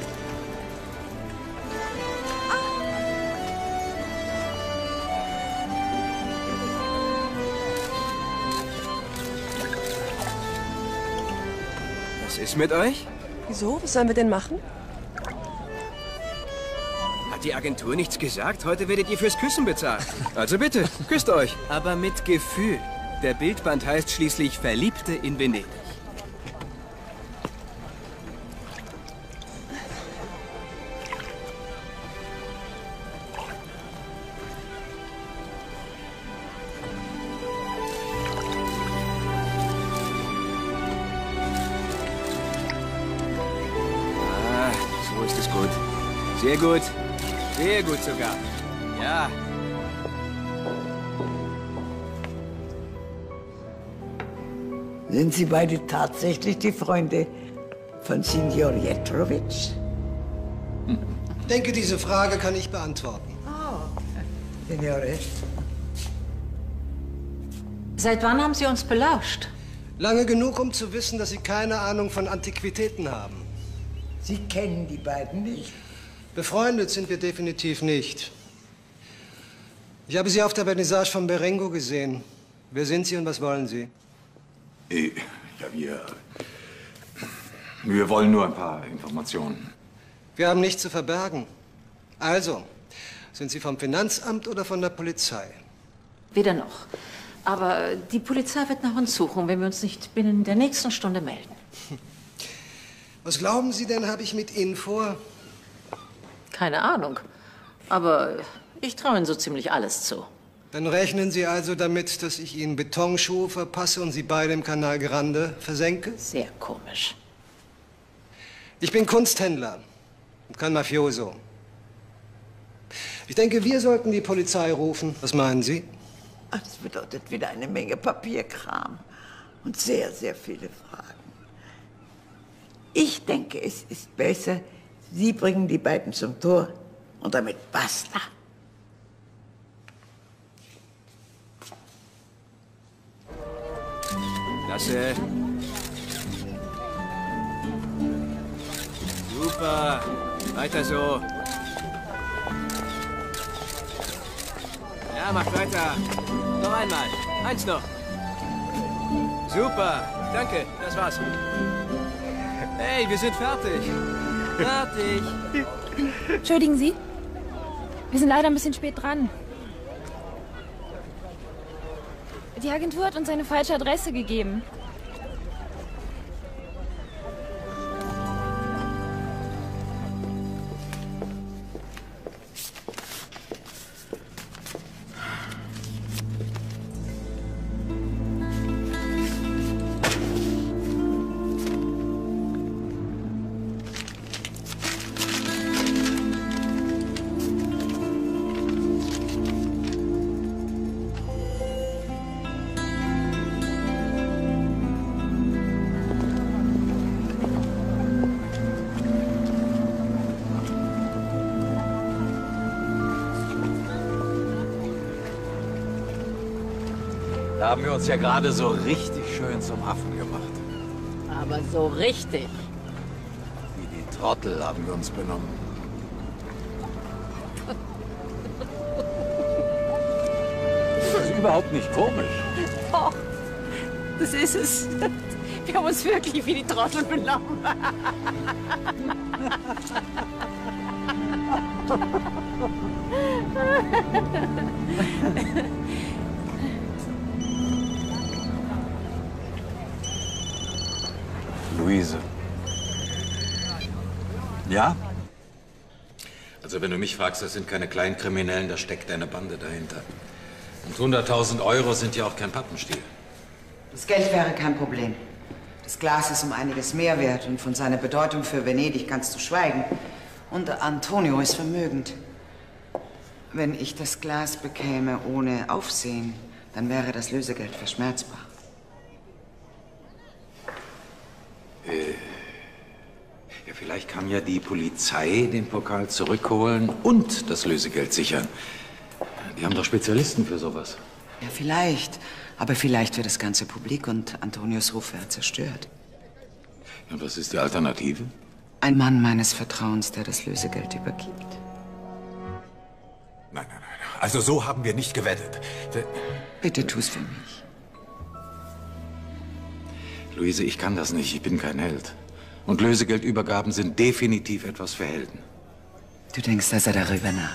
Was ist mit euch? Wieso? Was sollen wir denn machen? Hat die Agentur nichts gesagt? Heute werdet ihr fürs Küssen bezahlt. Also bitte, küsst euch. Aber mit Gefühl. Der Bildband heißt schließlich Verliebte in Venedig. Ah, so ist es gut. Sehr gut. Sehr gut sogar. Ja. Sind Sie beide tatsächlich die Freunde von Signor Jetrovic? Ich denke, diese Frage kann ich beantworten. Oh, Signore. Seit wann haben Sie uns belauscht? Lange genug, um zu wissen, dass Sie keine Ahnung von Antiquitäten haben. Sie kennen die beiden nicht? Befreundet sind wir definitiv nicht. Ich habe Sie auf der Vernissage von Berengo gesehen. Wer sind Sie und was wollen Sie? Ja, wir... Wir wollen nur ein paar Informationen. Wir haben nichts zu verbergen. Also, sind Sie vom Finanzamt oder von der Polizei? Weder noch. Aber die Polizei wird nach uns suchen, wenn wir uns nicht binnen der nächsten Stunde melden. Was glauben Sie denn, habe ich mit Ihnen vor? Keine Ahnung. Aber ich traue Ihnen so ziemlich alles zu. Dann rechnen Sie also damit, dass ich Ihnen Betonschuhe verpasse und Sie beide im Canal Grande versenke? Sehr komisch. Ich bin Kunsthändler und kein Mafioso. Ich denke, wir sollten die Polizei rufen. Was meinen Sie? Ach, das bedeutet wieder eine Menge Papierkram und sehr, sehr viele Fragen. Ich denke, es ist besser, Sie bringen die beiden zum Tor und damit basta. Klasse. Super. Weiter so. Ja, macht weiter. Noch einmal. Eins noch. Super. Danke. Das war's. Hey, wir sind fertig. Fertig. Entschuldigen Sie. Wir sind leider ein bisschen spät dran. Die Agentur hat uns eine falsche Adresse gegeben. Da haben wir uns ja gerade so richtig schön zum Affen gemacht. Aber so richtig. Wie die Trottel haben wir uns benommen. überhaupt nicht komisch. Doch, das ist es. Wir haben uns wirklich wie die Trottel benommen. Luise. Ja? Also wenn du mich fragst, das sind keine kleinen Kriminellen, da steckt eine Bande dahinter. Und hunderttausend Euro sind ja auch kein Pappenstiel. Das Geld wäre kein Problem. Das Glas ist um einiges mehr wert und von seiner Bedeutung für Venedig kannst du schweigen. Und Antonio ist vermögend. Wenn ich das Glas bekäme ohne Aufsehen, dann wäre das Lösegeld verschmerzbar. Äh, ja, vielleicht kann ja die Polizei den Pokal zurückholen und das Lösegeld sichern. Die haben doch Spezialisten für sowas. Ja, vielleicht. Aber vielleicht wird das ganze publik und Antonios Ruf wäre zerstört. Und was ist die Alternative? Ein Mann meines Vertrauens, der das Lösegeld übergibt. Nein, nein, nein. Also so haben wir nicht gewettet. Wir Bitte tu's für mich. Luise, ich kann das nicht. Ich bin kein Held. Und Lösegeldübergaben sind definitiv etwas für Helden. Du denkst also darüber nach?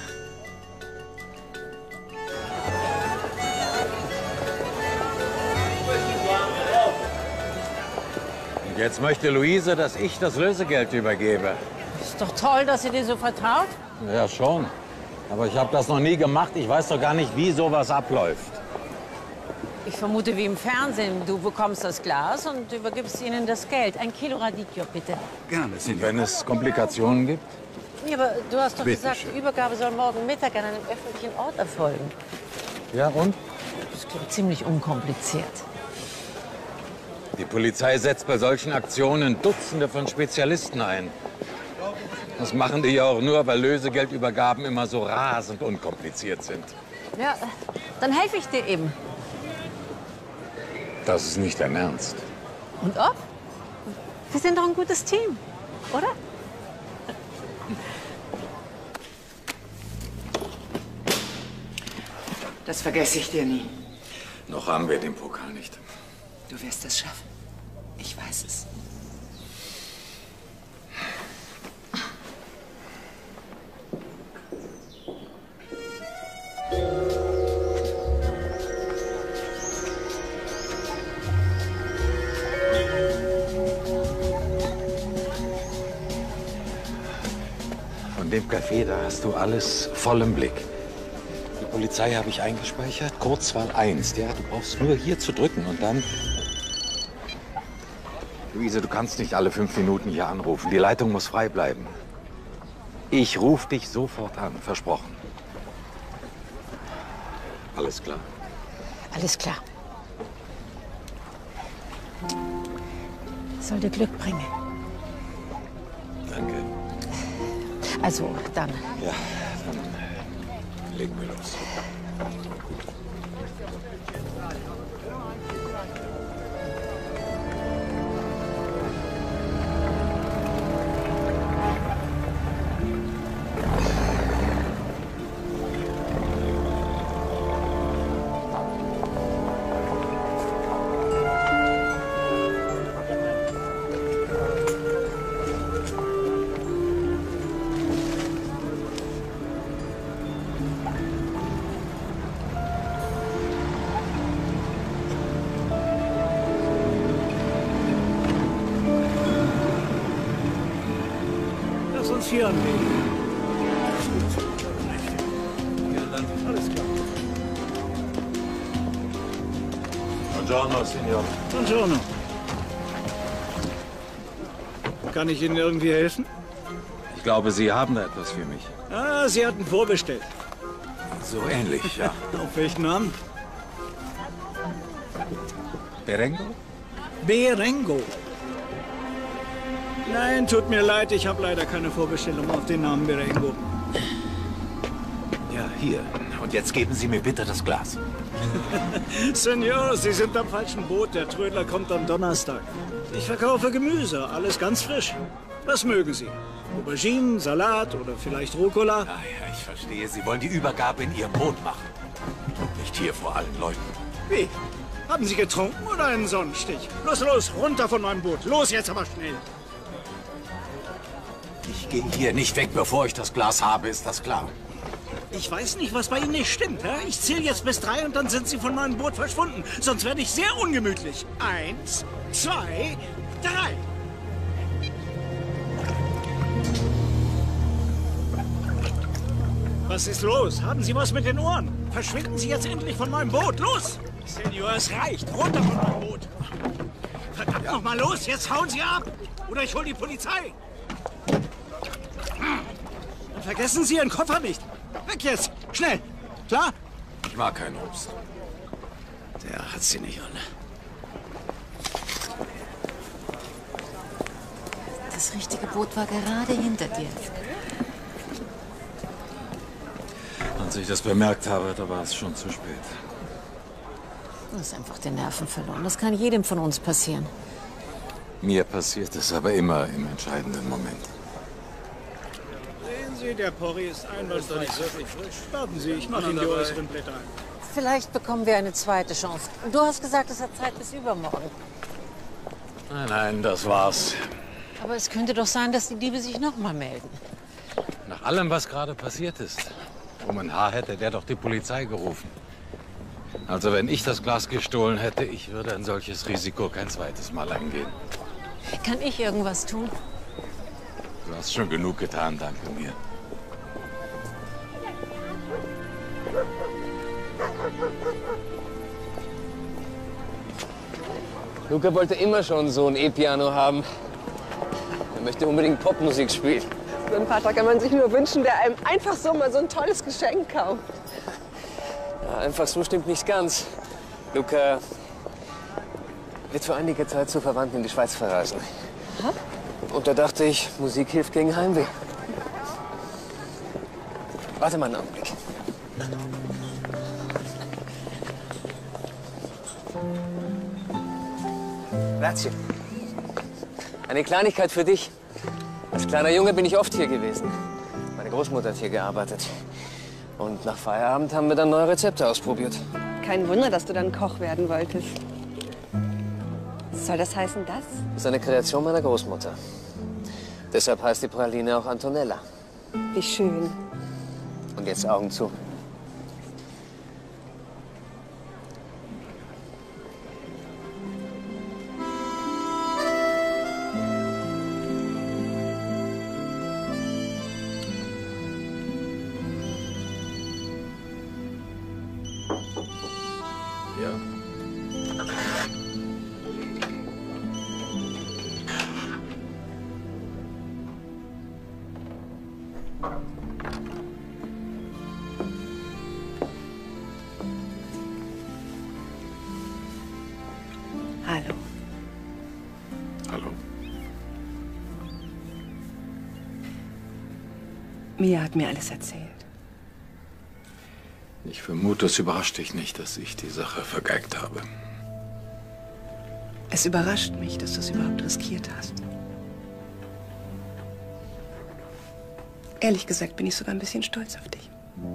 Jetzt möchte Luise, dass ich das Lösegeld übergebe. Ist doch toll, dass sie dir so vertraut. Ja, schon. Aber ich habe das noch nie gemacht. Ich weiß doch gar nicht, wie sowas abläuft. Ich vermute wie im Fernsehen. Du bekommst das Glas und übergibst ihnen das Geld. Ein Kilo Radicchio, bitte. Gerne, und wenn es Komplikationen gibt? Ja, aber du hast doch Bitte gesagt, schön. die Übergabe soll morgen Mittag an einem öffentlichen Ort erfolgen. Ja, und? Das klingt ziemlich unkompliziert. Die Polizei setzt bei solchen Aktionen Dutzende von Spezialisten ein. Das machen die ja auch nur, weil Lösegeldübergaben immer so rasend unkompliziert sind. Ja, dann helfe ich dir eben. Das ist nicht dein Ernst. Und ob? Wir sind doch ein gutes Team, oder? Das vergesse ich dir nie. Noch haben wir den Pokal nicht. Du wirst es schaffen. Ich weiß es. Von dem Café, da hast du alles voll im Blick. Die Polizei habe ich eingespeichert. Kurzwahl eins. Ja, du brauchst nur hier zu drücken und dann... Luise, du kannst nicht alle fünf Minuten hier anrufen. Die Leitung muss frei bleiben. Ich rufe dich sofort an, versprochen. Alles klar? Alles klar. Soll dir Glück bringen. Danke. Also, dann. Ja, dann legen wir los. Lass uns hier anlegen. Alles klar. Buongiorno, Signor. Buongiorno. Kann ich Ihnen irgendwie helfen? Ich glaube, Sie haben da etwas für mich. Ah, Sie hatten vorbestellt. So ähnlich, ja. Auf welchen Namen? Berengo? Berengo. Nein, tut mir leid, ich habe leider keine Vorbestellung auf den Namen Berengo. Ja, hier. Und jetzt geben Sie mir bitte das Glas. Senor, Sie sind am falschen Boot. Der Trödler kommt am Donnerstag. Ich verkaufe Gemüse, alles ganz frisch. Was mögen Sie? Auberginen, Salat oder vielleicht Rucola? Ah ja, ich verstehe. Sie wollen die Übergabe in Ihrem Boot machen. Und nicht hier vor allen Leuten. Wie? Haben Sie getrunken oder einen Sonnenstich? Los, los, runter von meinem Boot. Los, jetzt aber schnell. Ich gehe hier nicht weg, bevor ich das Glas habe, ist das klar? Ich weiß nicht, was bei Ihnen nicht stimmt. Hä? Ich zähle jetzt bis drei und dann sind Sie von meinem Boot verschwunden. Sonst werde ich sehr ungemütlich. Eins, zwei, drei. Was ist los? Haben Sie was mit den Ohren? Verschwinden Sie jetzt endlich von meinem Boot. Los! Senior, es reicht. Runter von meinem Boot. Verdammt noch mal los. Jetzt hauen Sie ab. Oder ich hole die Polizei. Und vergessen Sie Ihren Koffer nicht. Weg jetzt. Schnell. Klar? Ich mag kein Obst. Der hat sie nicht alle. Das richtige Boot war gerade hinter dir. Als ich das bemerkt habe, da war es schon zu spät. Du hast einfach die Nerven verloren. Das kann jedem von uns passieren. Mir passiert es aber immer im entscheidenden Moment. Sehen Sie, der Porree ist einwandfrei. Ist doch nicht wirklich frisch. Warten Sie, ich mache Ihnen die äußeren Blätter ein. Vielleicht bekommen wir eine zweite Chance. Du hast gesagt, es hat Zeit bis übermorgen. Nein, nein, das war's. Aber es könnte doch sein, dass die Diebe sich noch mal melden. Nach allem, was gerade passiert ist. Um ein Haar hätte der doch die Polizei gerufen. Also wenn ich das Glas gestohlen hätte, ich würde ein solches Risiko kein zweites Mal eingehen. Kann ich irgendwas tun? Du hast schon genug getan, danke mir. Luca wollte immer schon so ein E-Piano haben. Er möchte unbedingt Popmusik spielen. So einen Vater kann man sich nur wünschen, der einem einfach so mal so ein tolles Geschenk kauft. Ja, einfach so stimmt nicht ganz. Luca wird für einige Zeit zu Verwandten in die Schweiz verreisen. Aha. Und da dachte ich, Musik hilft gegen Heimweh. Warte mal einen Augenblick. Grazie. Eine Kleinigkeit für dich. Als kleiner Junge bin ich oft hier gewesen. Meine Großmutter hat hier gearbeitet. Und nach Feierabend haben wir dann neue Rezepte ausprobiert. Kein Wunder, dass du dann Koch werden wolltest. Soll das heißen, das? Das ist eine Kreation meiner Großmutter. Deshalb heißt die Praline auch Antonella. Wie schön. Und jetzt Augen zu. Ja. Hallo. Hallo. Mia hat mir alles erzählt. Ich vermute, es überrascht dich nicht, dass ich die Sache vergeigt habe. Es überrascht mich, dass du es überhaupt riskiert hast. Ehrlich gesagt bin ich sogar ein bisschen stolz auf dich.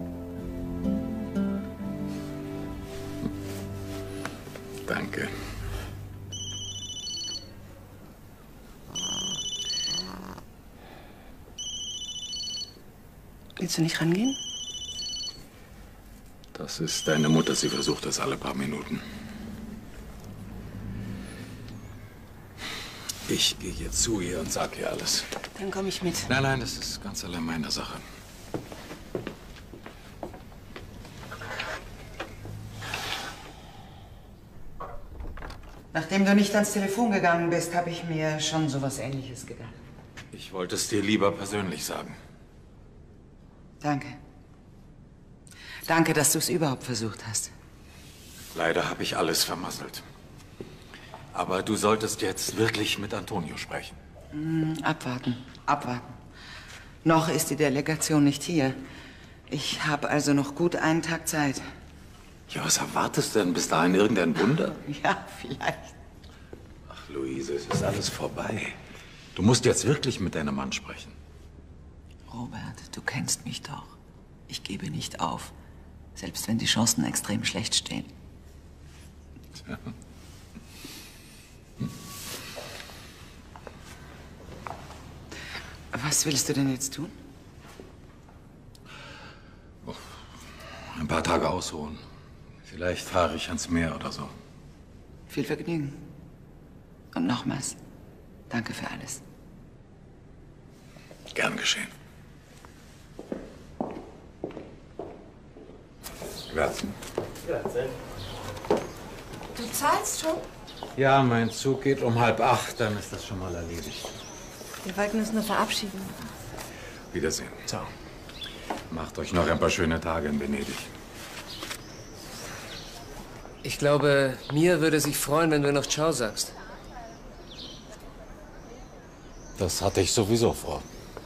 Danke. Willst du nicht rangehen? Das ist deine Mutter. Sie versucht das alle paar Minuten. Ich gehe jetzt zu ihr und sag ihr alles. Dann komme ich mit. Nein, nein, das ist ganz allein meine Sache. Nachdem du nicht ans Telefon gegangen bist, habe ich mir schon sowas Ähnliches gedacht. Ich wollte es dir lieber persönlich sagen. Danke. Danke, dass du es überhaupt versucht hast. Leider habe ich alles vermasselt. Aber du solltest jetzt wirklich mit Antonio sprechen. Hm, abwarten, abwarten. Noch ist die Delegation nicht hier. Ich habe also noch gut einen Tag Zeit. Ja, was erwartest du denn? Bis dahin irgendein Wunder? Ja, vielleicht. Ach, Luise, es ist alles vorbei. Du musst jetzt wirklich mit deinem Mann sprechen. Robert, du kennst mich doch. Ich gebe nicht auf. Selbst wenn die Chancen extrem schlecht stehen. Tja. Was willst du denn jetzt tun? Ein paar Tage ausruhen. Vielleicht fahre ich ans Meer oder so. Viel Vergnügen. Und nochmals, danke für alles. Gern geschehen. Grazie. Du zahlst schon? Ja, mein Zug geht um halb acht, dann ist das schon mal erledigt. Wir wollten uns nur verabschieden. Wiedersehen. Ciao. Macht euch noch ein paar schöne Tage in Venedig. Ich glaube, Mia würde sich freuen, wenn du noch Ciao sagst. Das hatte ich sowieso vor.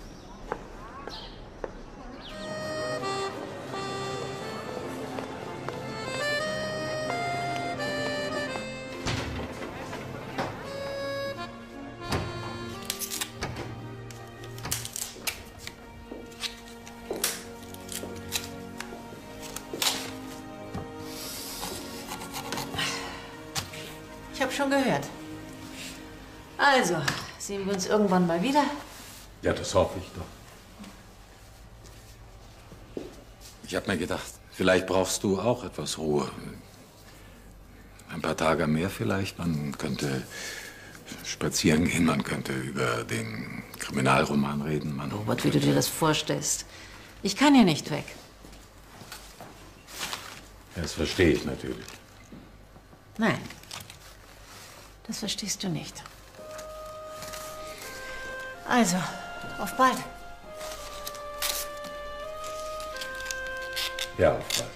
Ich habe schon gehört. Also, sehen wir uns irgendwann mal wieder? Ja, das hoffe ich doch. Ich habe mir gedacht, vielleicht brauchst du auch etwas Ruhe. Ein paar Tage mehr vielleicht. Man könnte spazieren gehen, man könnte über den Kriminalroman reden. Man Robert, wie du dir das vorstellst. Ich kann hier nicht weg. Das verstehe ich natürlich. Nein, das verstehst du nicht. Also, auf bald. Ja, auf bald.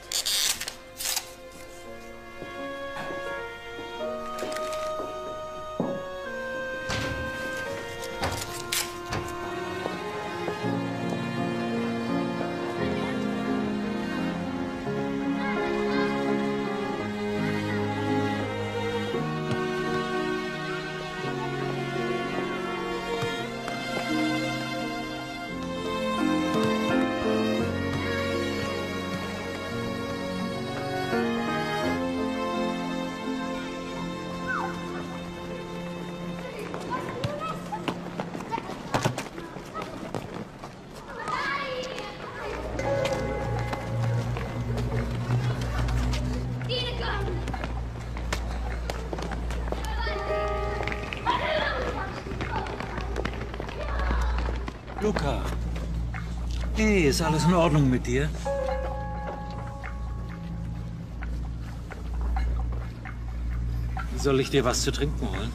Luca. Hey, ist alles in Ordnung mit dir? Soll ich dir was zu trinken holen?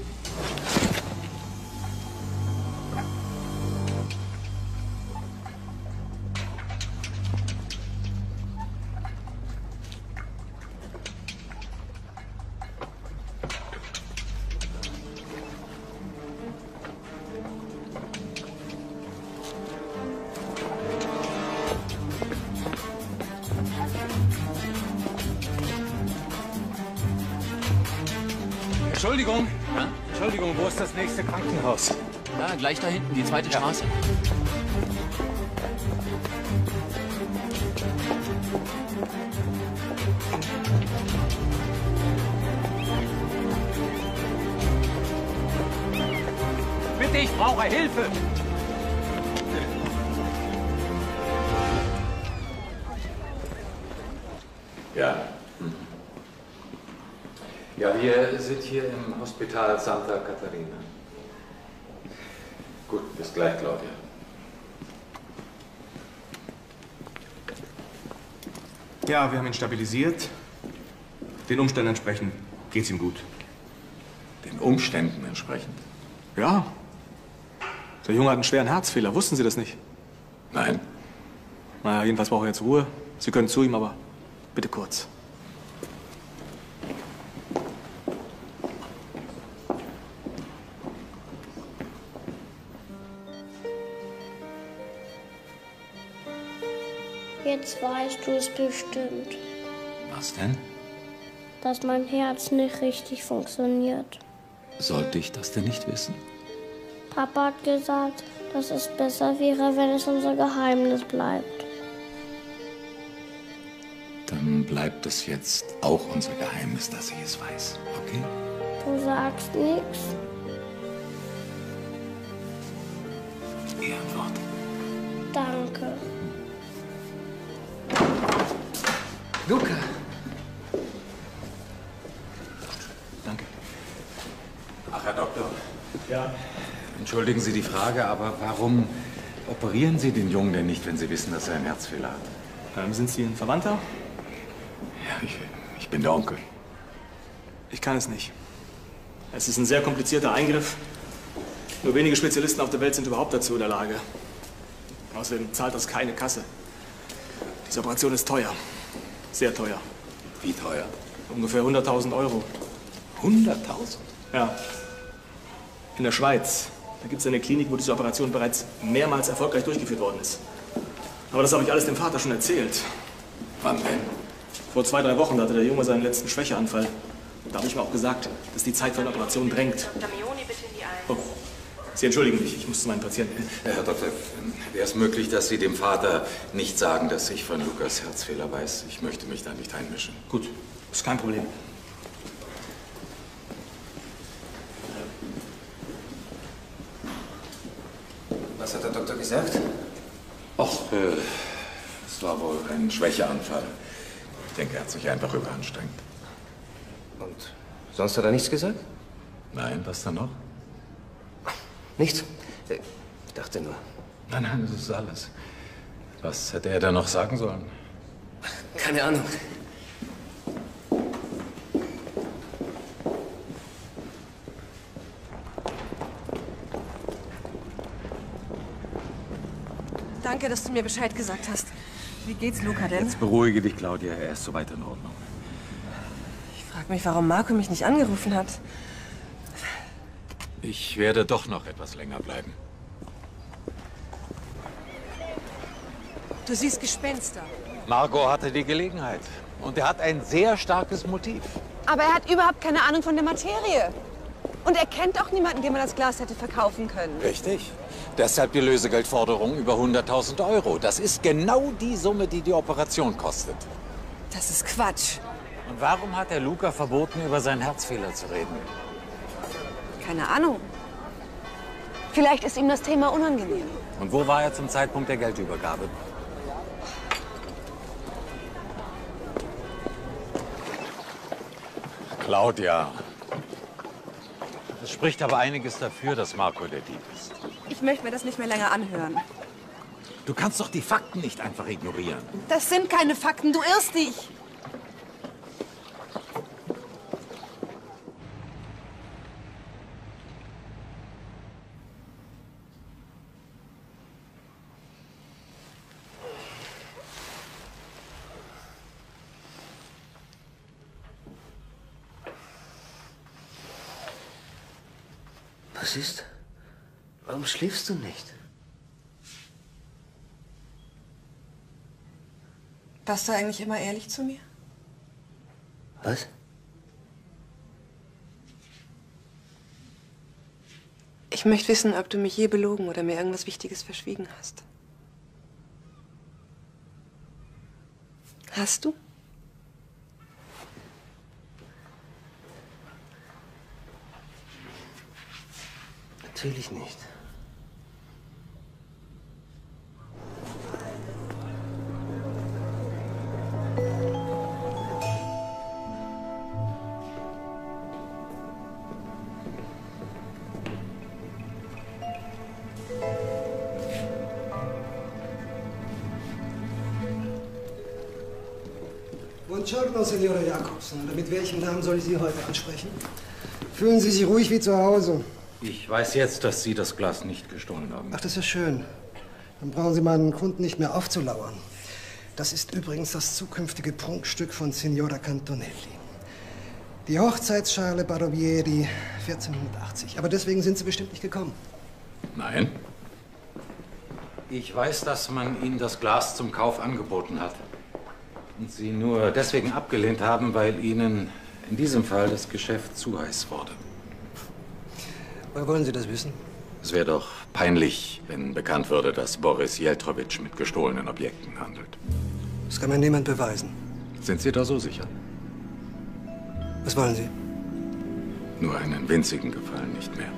Entschuldigung. Ja? Entschuldigung, wo ist das nächste Krankenhaus? Ja, gleich da hinten, die zweite Straße. Bitte, ich brauche Hilfe! Ja. Hm. Ja, wir sind hier im Hospital Santa Catarina. Gut, bis gleich, Claudia. Ja, wir haben ihn stabilisiert. Den Umständen entsprechend geht's ihm gut. Den Umständen entsprechend? Ja. Der Junge hat einen schweren Herzfehler. Wussten Sie das nicht? Nein. Naja, jedenfalls braucht er jetzt Ruhe. Sie können zu ihm, aber bitte kurz. Jetzt weißt du es bestimmt, Was denn? dass mein Herz nicht richtig funktioniert. Sollte ich das denn nicht wissen? Papa hat gesagt, dass es besser wäre, wenn es unser Geheimnis bleibt. bleibt es jetzt auch unser Geheimnis, dass sie es weiß. Okay? Du sagst nichts. Ehrenwort. Danke. Luca. Danke. Ach, Herr Doktor. Ja? Entschuldigen Sie die Frage, aber warum operieren Sie den Jungen denn nicht, wenn Sie wissen, dass er einen Herzfehler hat? Ähm, sind Sie ein Verwandter? Ja, ich, ich bin der Onkel. Ich kann es nicht. Es ist ein sehr komplizierter Eingriff. Nur wenige Spezialisten auf der Welt sind überhaupt dazu in der Lage. Außerdem zahlt das keine Kasse. Diese Operation ist teuer. Sehr teuer. Wie teuer? Ungefähr hunderttausend Euro. hunderttausend? Ja. In der Schweiz. Da gibt es eine Klinik, wo diese Operation bereits mehrmals erfolgreich durchgeführt worden ist. Aber das habe ich alles dem Vater schon erzählt. Wann denn? Vor zwei, drei Wochen hatte der Junge seinen letzten Schwächeanfall. Und da habe ich mir auch gesagt, dass die Zeit für eine Operation drängt. Oh. Sie entschuldigen mich, ich muss zu meinem Patienten. Herr Doktor, wäre es möglich, dass Sie dem Vater nicht sagen, dass ich von Lukas Herzfehler weiß? Ich möchte mich da nicht einmischen. Gut, ist kein Problem. Was hat der Doktor gesagt? Ach, äh, es war wohl ein Schwächeanfall. Ich denke, er hat sich einfach überanstrengt. Und sonst hat er nichts gesagt? Nein, was dann noch? Nichts? Ich dachte nur. Nein, nein, das ist alles. Was hätte er da noch sagen sollen? Keine Ahnung. Danke, dass du mir Bescheid gesagt hast. Wie geht's Luca denn? Jetzt beruhige dich, Claudia. Er ist soweit in Ordnung. Ich frage mich, warum Marco mich nicht angerufen hat. Ich werde doch noch etwas länger bleiben. Du siehst Gespenster. Margot hatte die Gelegenheit. Und er hat ein sehr starkes Motiv. Aber er hat überhaupt keine Ahnung von der Materie. Und er kennt auch niemanden, dem man das Glas hätte verkaufen können. Richtig. Deshalb die Lösegeldforderung über hunderttausend Euro. Das ist genau die Summe, die die Operation kostet. Das ist Quatsch. Und warum hat der Luca verboten, über seinen Herzfehler zu reden? Keine Ahnung. Vielleicht ist ihm das Thema unangenehm. Und wo war er zum Zeitpunkt der Geldübergabe? Claudia. Es spricht aber einiges dafür, dass Marco der Dieb ist. Ich möchte mir das nicht mehr länger anhören. Du kannst doch die Fakten nicht einfach ignorieren. Das sind keine Fakten, du irrst dich. Was ist? Warum schläfst du nicht? Warst du eigentlich immer ehrlich zu mir? Was? Ich möchte wissen, ob du mich je belogen oder mir irgendwas Wichtiges verschwiegen hast. Hast du? Natürlich nicht. Buongiorno, Signora Jakobsen. Oder mit welchem Namen soll ich Sie heute ansprechen? Fühlen Sie sich ruhig wie zu Hause. Ich weiß jetzt, dass Sie das Glas nicht gestohlen haben. Ach, das ist schön. Dann brauchen Sie meinen Kunden nicht mehr aufzulauern. Das ist übrigens das zukünftige Prunkstück von Signora Cantonelli. Die Hochzeitsschale Barovieri vierzehnhundertachtzig. Aber deswegen sind Sie bestimmt nicht gekommen. Nein. Ich weiß, dass man Ihnen das Glas zum Kauf angeboten hat. Und Sie nur deswegen abgelehnt haben, weil Ihnen in diesem Fall das Geschäft zu heiß wurde. Woher wollen Sie das wissen? Es wäre doch peinlich, wenn bekannt würde, dass Boris Jeltrowitsch mit gestohlenen Objekten handelt. Das kann mir niemand beweisen. Sind Sie da so sicher? Was wollen Sie? Nur einen winzigen Gefallen, nicht mehr.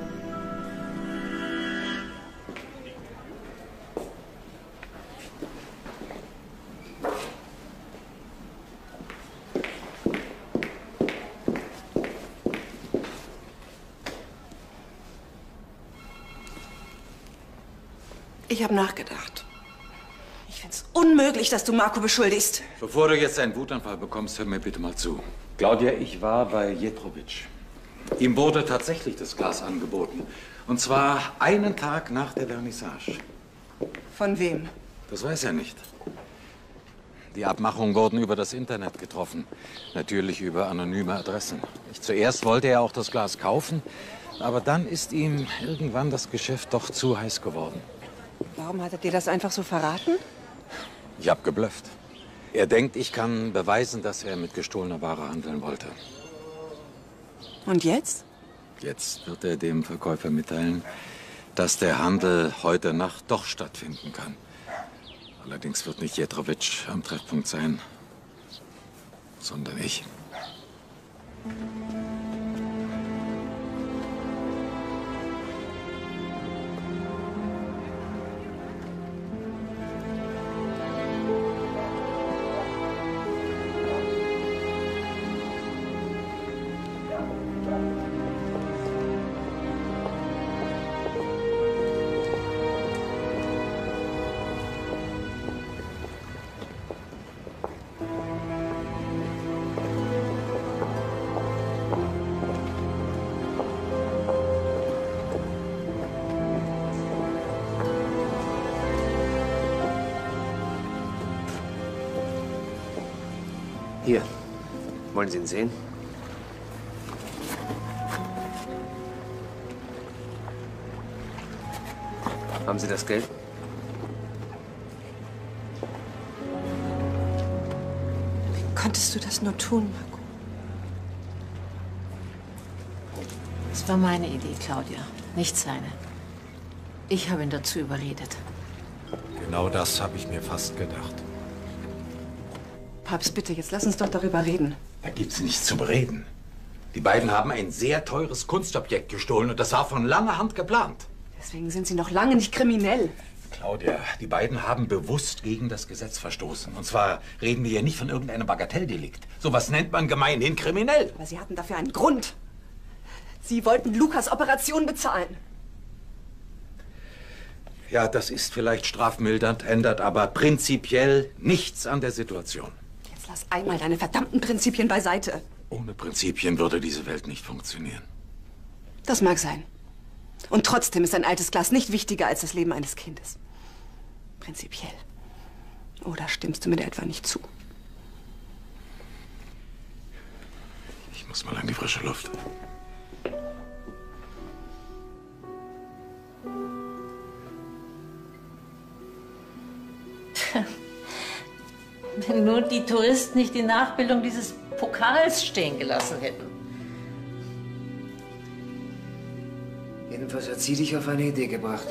Ich habe nachgedacht. Ich finde es unmöglich, dass du Marco beschuldigst. Bevor du jetzt einen Wutanfall bekommst, hör mir bitte mal zu. Claudia, ich war bei Jetrowitsch. Ihm wurde tatsächlich das Glas angeboten. Und zwar einen Tag nach der Vernissage. Von wem? Das weiß er nicht. Die Abmachungen wurden über das Internet getroffen. Natürlich über anonyme Adressen. Zuerst wollte er auch das Glas kaufen, aber dann ist ihm irgendwann das Geschäft doch zu heiß geworden. Warum hat er dir das einfach so verraten? Ich hab geblufft. Er denkt, ich kann beweisen, dass er mit gestohlener Ware handeln wollte. Und jetzt? Jetzt wird er dem Verkäufer mitteilen, dass der Handel heute Nacht doch stattfinden kann. Allerdings wird nicht Jetrowitsch am Treffpunkt sein, sondern ich. Hier. Wollen Sie ihn sehen? Haben Sie das Geld? Wie konntest du das nur tun, Marco? Es war meine Idee, Claudia, nicht seine. Ich habe ihn dazu überredet. Genau das habe ich mir fast gedacht. Papst, bitte, jetzt lass uns doch darüber reden. Da gibt's nichts zu bereden. Die beiden haben ein sehr teures Kunstobjekt gestohlen und das war von langer Hand geplant. Deswegen sind sie noch lange nicht kriminell. Claudia, die beiden haben bewusst gegen das Gesetz verstoßen. Und zwar reden wir hier nicht von irgendeinem Bagatelldelikt. Sowas nennt man gemeinhin kriminell. Aber sie hatten dafür einen Grund. Sie wollten Lukas Operation bezahlen. Ja, das ist vielleicht strafmildernd, ändert aber prinzipiell nichts an der Situation. Jetzt lass einmal deine verdammten Prinzipien beiseite. Ohne Prinzipien würde diese Welt nicht funktionieren. Das mag sein. Und trotzdem ist ein altes Glas nicht wichtiger als das Leben eines Kindes. Prinzipiell. Oder stimmst du mir da etwa nicht zu? Ich muss mal an die frische Luft. Wenn nur die Touristen nicht die Nachbildung dieses Pokals stehen gelassen hätten. Jedenfalls hat sie dich auf eine Idee gebracht.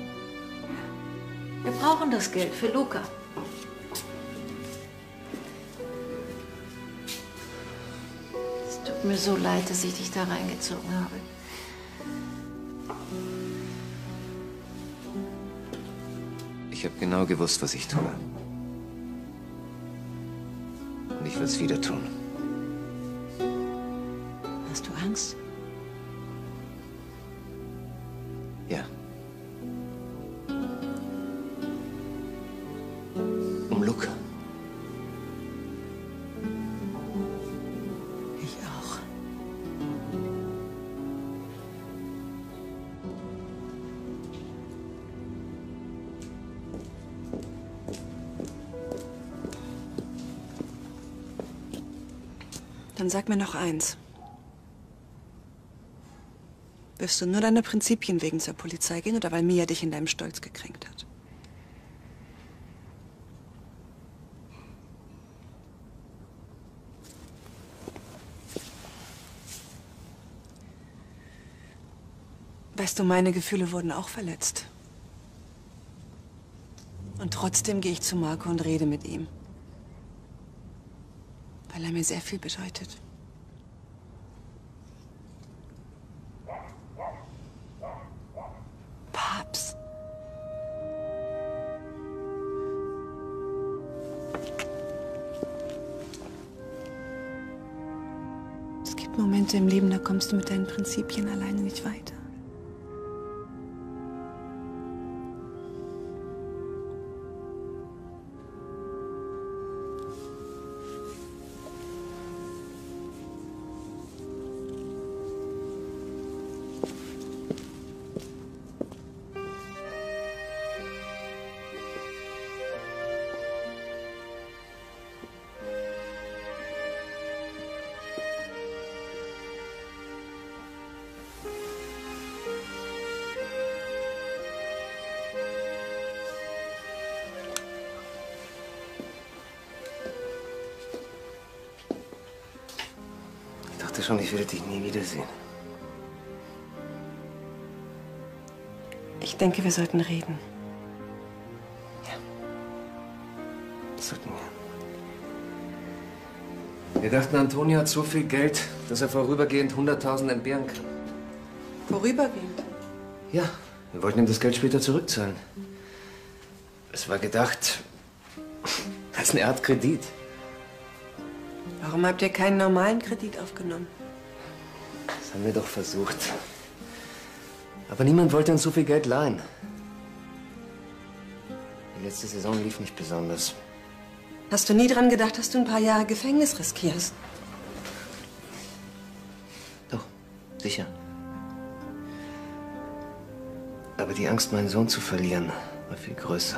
Wir brauchen das Geld für Luca. Es tut mir so leid, dass ich dich da reingezogen habe. Ich habe genau gewusst, was ich tue. Und ich will es wieder tun. Hast du Angst? Ja. Um Luca. Ich auch. Dann sag mir noch eins. Wirst du nur deiner Prinzipien wegen zur Polizei gehen oder weil Mia dich in deinem Stolz gekränkt hat? Weißt du, meine Gefühle wurden auch verletzt. Und trotzdem gehe ich zu Marco und rede mit ihm. weil er mir sehr viel bedeutet. Papst. Es gibt Momente im Leben, da kommst du mit deinen Prinzipien alleine nicht weiter. Ich dachte schon, ich würde dich nie wiedersehen. Ich denke, wir sollten reden. Das sollten wir. Wir dachten, Antonio hat so viel Geld, dass er vorübergehend hunderttausend entbehren kann. Vorübergehend? Ja, wir wollten ihm das Geld später zurückzahlen. Es war gedacht als eine Art Kredit. Warum habt ihr keinen normalen Kredit aufgenommen? Das haben wir doch versucht. Aber niemand wollte uns so viel Geld leihen. Die letzte Saison lief nicht besonders. Hast du nie dran gedacht, dass du ein paar Jahre Gefängnis riskierst? Doch, sicher. Aber die Angst, meinen Sohn zu verlieren, war viel größer.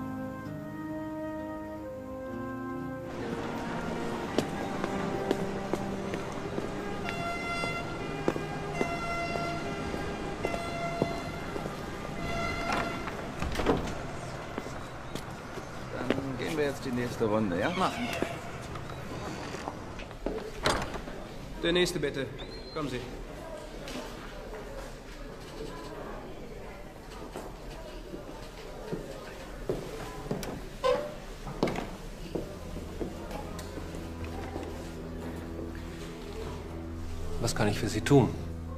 Die nächste Runde, ja? Machen. Der nächste bitte. Kommen Sie. Was kann ich für Sie tun?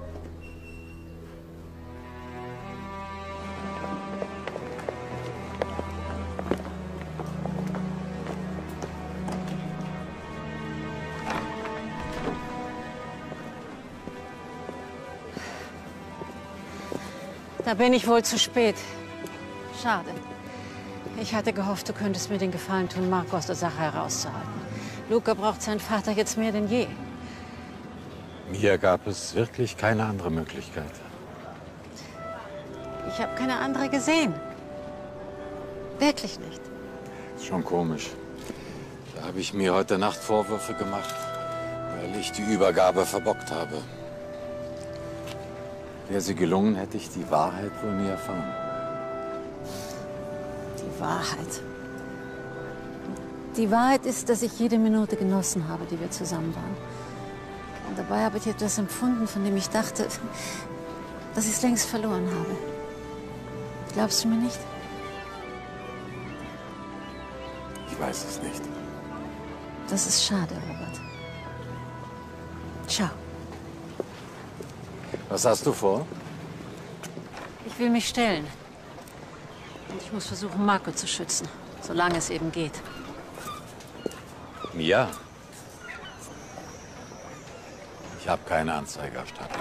Da bin ich wohl zu spät. Schade. Ich hatte gehofft, du könntest mir den Gefallen tun, Marco aus der Sache herauszuhalten. Luca braucht seinen Vater jetzt mehr denn je. Mir gab es wirklich keine andere Möglichkeit. Ich habe keine andere gesehen. Wirklich nicht. Ist schon komisch. Da habe ich mir heute Nacht Vorwürfe gemacht, weil ich die Übergabe verbockt habe. Wäre sie gelungen, hätte ich die Wahrheit wohl nie erfahren. Die Wahrheit. Die Wahrheit ist, dass ich jede Minute genossen habe, die wir zusammen waren. Und dabei habe ich etwas empfunden, von dem ich dachte, dass ich es längst verloren habe. Glaubst du mir nicht? Ich weiß es nicht. Das ist schade, Robert. Ciao. Was hast du vor? Ich will mich stellen. Und ich muss versuchen, Marco zu schützen, solange es eben geht. Ja. Ich habe keine Anzeige erstattet.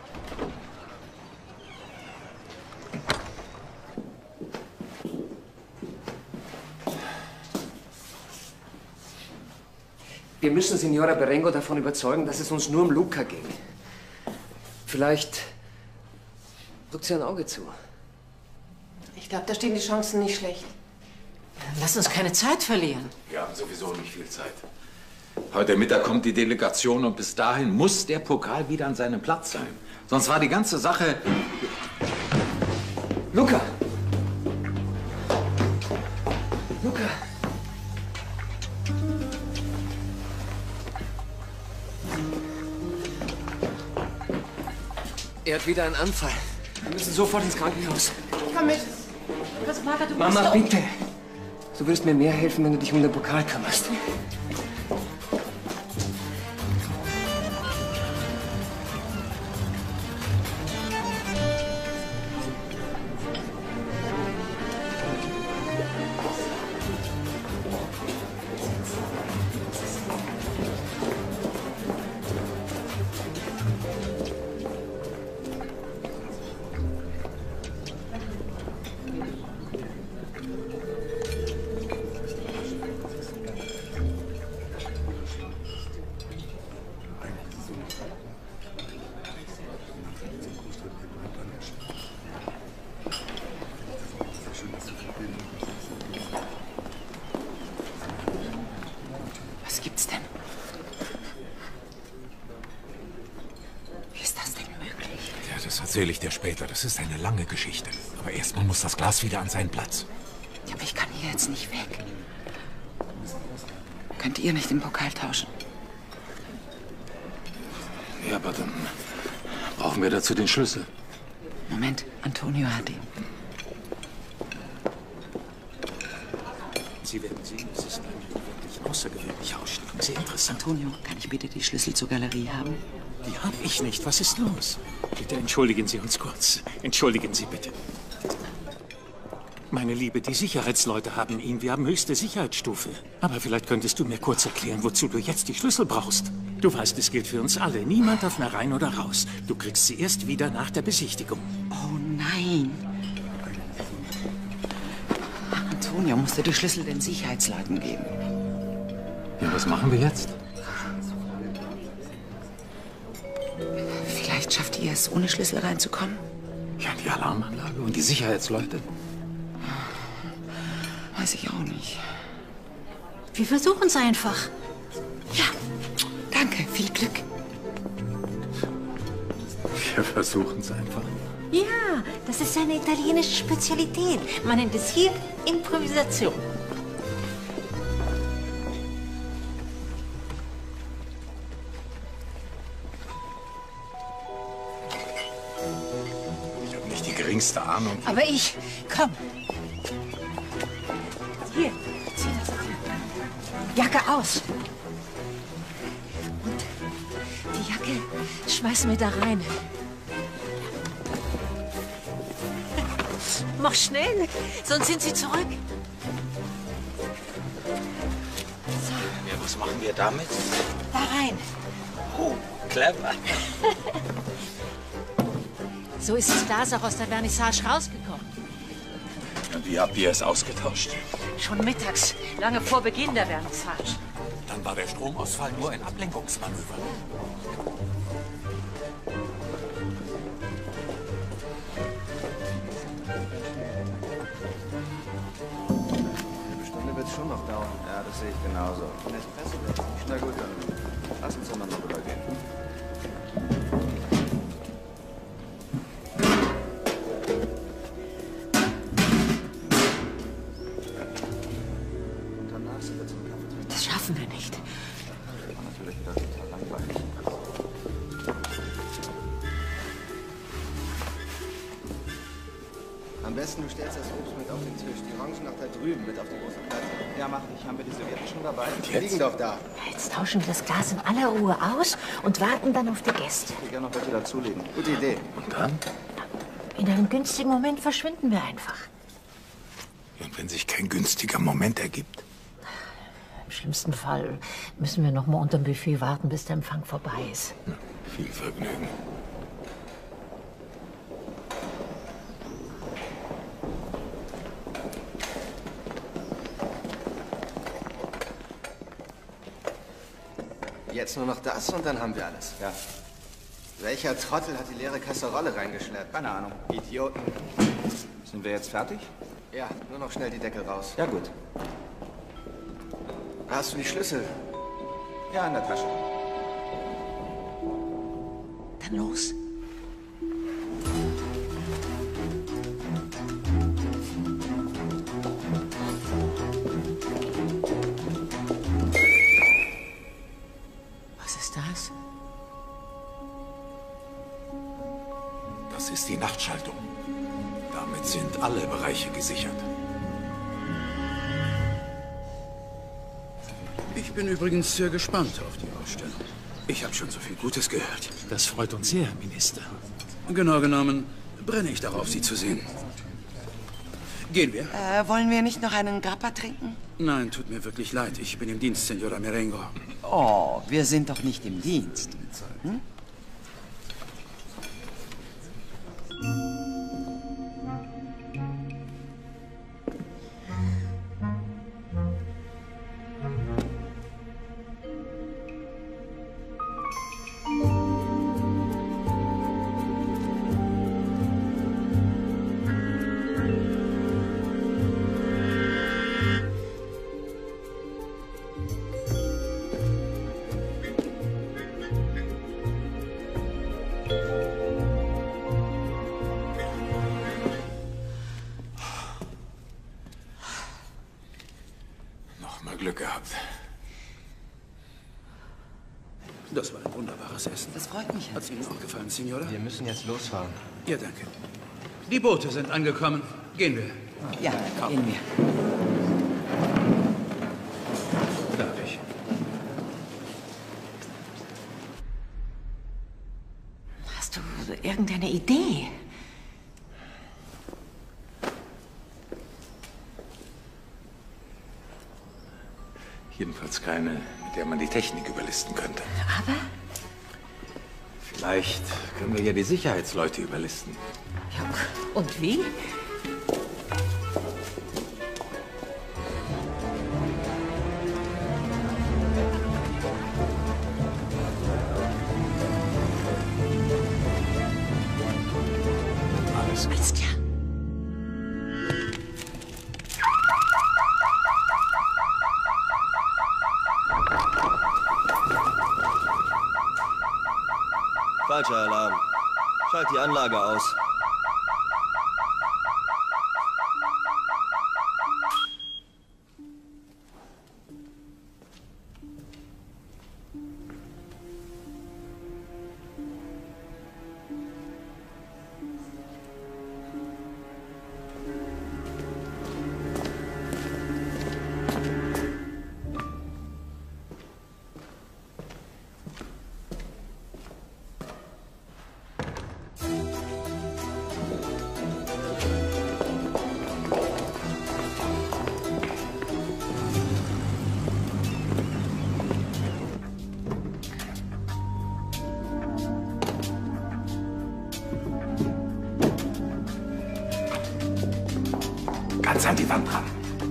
Wir müssen Signora Berengo davon überzeugen, dass es uns nur um Luca ging. Vielleicht drückt sie ein Auge zu. Ich glaube, da stehen die Chancen nicht schlecht. Lass uns keine Zeit verlieren. Wir haben sowieso nicht viel Zeit. Heute Mittag kommt die Delegation und bis dahin muss der Pokal wieder an seinem Platz sein. Sonst war die ganze Sache... Luca! Luca! Er hat wieder einen Anfall. Wir müssen sofort ins Krankenhaus. Ich komm mit. Was, Marga, du Mama, musst bitte. Du wirst mir mehr helfen, wenn du dich um den Pokal kümmerst. Was gibt's denn? Wie ist das denn möglich? Ja, das erzähle ich dir später. Das ist eine lange Geschichte. Aber erstmal muss das Glas wieder an seinen Platz. Ja, aber ich kann hier jetzt nicht weg. Könnt ihr nicht den Pokal tauschen? Ja, aber dann brauchen wir dazu den Schlüssel. Moment, Antonio hat ihn. Sie werden sehen, es ist eine wirklich außergewöhnliche Ausstellung. Sehr interessant. Antonio, kann ich bitte die Schlüssel zur Galerie haben? Die habe ich nicht. Was ist los? Bitte entschuldigen Sie uns kurz. Entschuldigen Sie bitte. Meine Liebe, die Sicherheitsleute haben ihn. Wir haben höchste Sicherheitsstufe. Aber vielleicht könntest du mir kurz erklären, wozu du jetzt die Schlüssel brauchst. Du weißt, es gilt für uns alle. Niemand darf mehr rein oder raus. Du kriegst sie erst wieder nach der Besichtigung. Oh nein. Antonio musste die Schlüssel den Sicherheitsleuten geben. Ja, was machen wir jetzt? Vielleicht schafft ihr es, ohne Schlüssel reinzukommen? Ja, die Alarmanlage und die Sicherheitsleute. Weiß ich auch nicht. Wir versuchen es einfach. Ja, danke. Viel Glück. Wir versuchen es einfach. Ja, das ist eine italienische Spezialität. Man nennt es hier Improvisation. Ich habe nicht die geringste Ahnung. Aber ich, komm. Hier, zieh das an. Jacke aus. Und die Jacke schmeißen wir da rein. Mach schnell, sonst sind sie zurück. Ja, was machen wir damit? Da rein. Oh, clever. So ist das Glas auch aus der Vernissage rausgekommen. Und wie habt ihr es ausgetauscht? Schon mittags, lange vor Beginn der Vernissage. Dann war der Stromausfall nur ein Ablenkungsmanöver. Eine Stunde wird es schon noch dauern. Ja, das sehe ich genauso. Ein Espresso wird nicht. Na gut, dann lass uns doch mal noch rübergehen. Und danach sind wir zum Kaffee trinken. Das schaffen wir nicht. Das war natürlich wieder total langweilig. Am besten du stellst das Obst mit auf den Tisch. Die Orangen noch da drüben mit auf die große Platte. Ja, mach ich. Haben wir die Servietten schon dabei? Die liegen doch da. Jetzt tauschen wir das Glas in aller Ruhe aus und warten dann auf die Gäste. Ich will gerne noch welche dazulegen. Gute Idee. Und dann? In einem günstigen Moment verschwinden wir einfach. Und wenn sich kein günstiger Moment ergibt? Im schlimmsten Fall müssen wir noch mal unterm Buffet warten, bis der Empfang vorbei ist. Ja, viel Vergnügen. Jetzt nur noch das und dann haben wir alles. Ja. Welcher Trottel hat die leere Kasserolle reingeschleppt? Keine Ahnung. Idioten. Sind wir jetzt fertig? Ja, nur noch schnell die Deckel raus. Ja, gut. Hast du die Schlüssel? Ja, in der Tasche. Dann los. Was ist das? Das ist die Nachtschaltung. Damit sind alle Bereiche gesichert. Ich bin übrigens sehr gespannt auf die Ausstellung. Ich habe schon so viel Gutes gehört. Das freut uns sehr, Minister. Genau genommen brenne ich darauf, Sie zu sehen. Gehen wir? Äh, wollen wir nicht noch einen Grappa trinken? Nein, tut mir wirklich leid. Ich bin im Dienst, Senora Merengo. Oh, wir sind doch nicht im Dienst. Hm? Noch mal Glück gehabt. Das war ein wunderbares Essen. Das freut mich. Hat's Ihnen auch gefallen, Signora? Wir müssen jetzt losfahren. Ja, danke. Die Boote sind angekommen. Gehen wir. Ja, gehen wir. Darf ich? Hast du irgendeine Idee? Jedenfalls keine, mit der man die Technik überlisten könnte. Aber? Vielleicht können wir ja die Sicherheitsleute überlisten. Ja, und wie? Alles Alles klar. Falscher Alarm. Schalt die Anlage aus. Ganz an die Wand ran.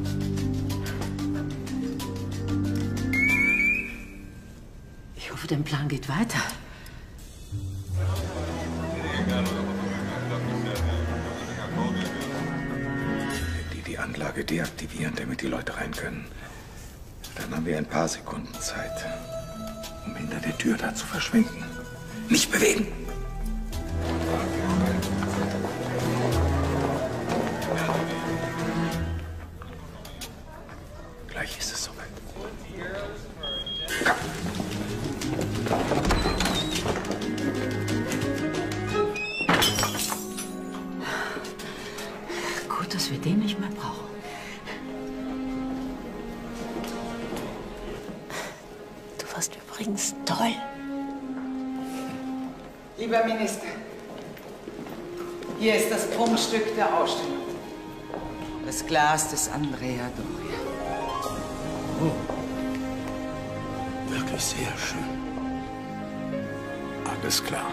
Ich hoffe, der Plan geht weiter. Wenn die die Anlage deaktivieren, damit die Leute rein können, dann haben wir ein paar Sekunden Zeit, um hinter der Tür da zu verschwinden. Nicht bewegen! Gleich ist es soweit. Gut, dass wir den nicht mehr brauchen. Du warst übrigens toll. Lieber Minister, hier ist das Prunkstück der Ausstellung. Das Glas des Andrea Doria. Oh. Wirklich sehr schön. Alles klar.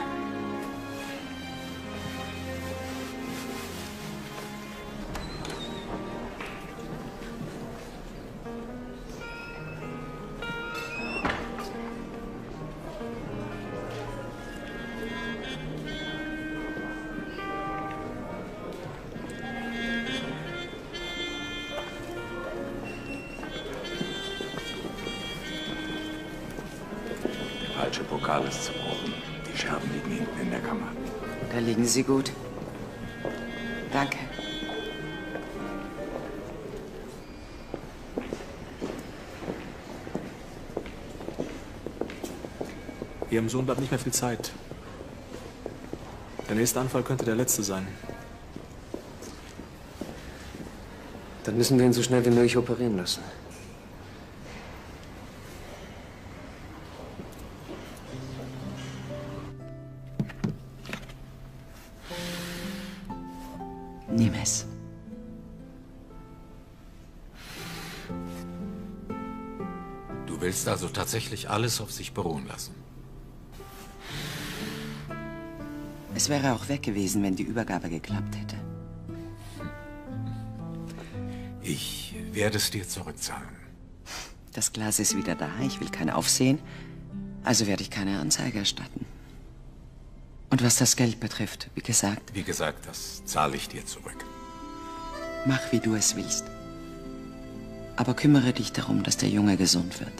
Der falsche Pokal ist zerbrochen. Die Scherben liegen hinten in der Kammer. Da liegen Sie gut. Danke. Ihrem Sohn bleibt nicht mehr viel Zeit. Der nächste Anfall könnte der letzte sein. Dann müssen wir ihn so schnell wie möglich operieren lassen. Nimm es. Du willst also tatsächlich alles auf sich beruhen lassen? Es wäre auch weg gewesen, wenn die Übergabe geklappt hätte. Ich werde es dir zurückzahlen. Das Glas ist wieder da. Ich will kein Aufsehen. Also werde ich keine Anzeige erstatten. Und was das Geld betrifft, wie gesagt... Wie gesagt, das zahle ich dir zurück. Mach, wie du es willst. Aber kümmere dich darum, dass der Junge gesund wird.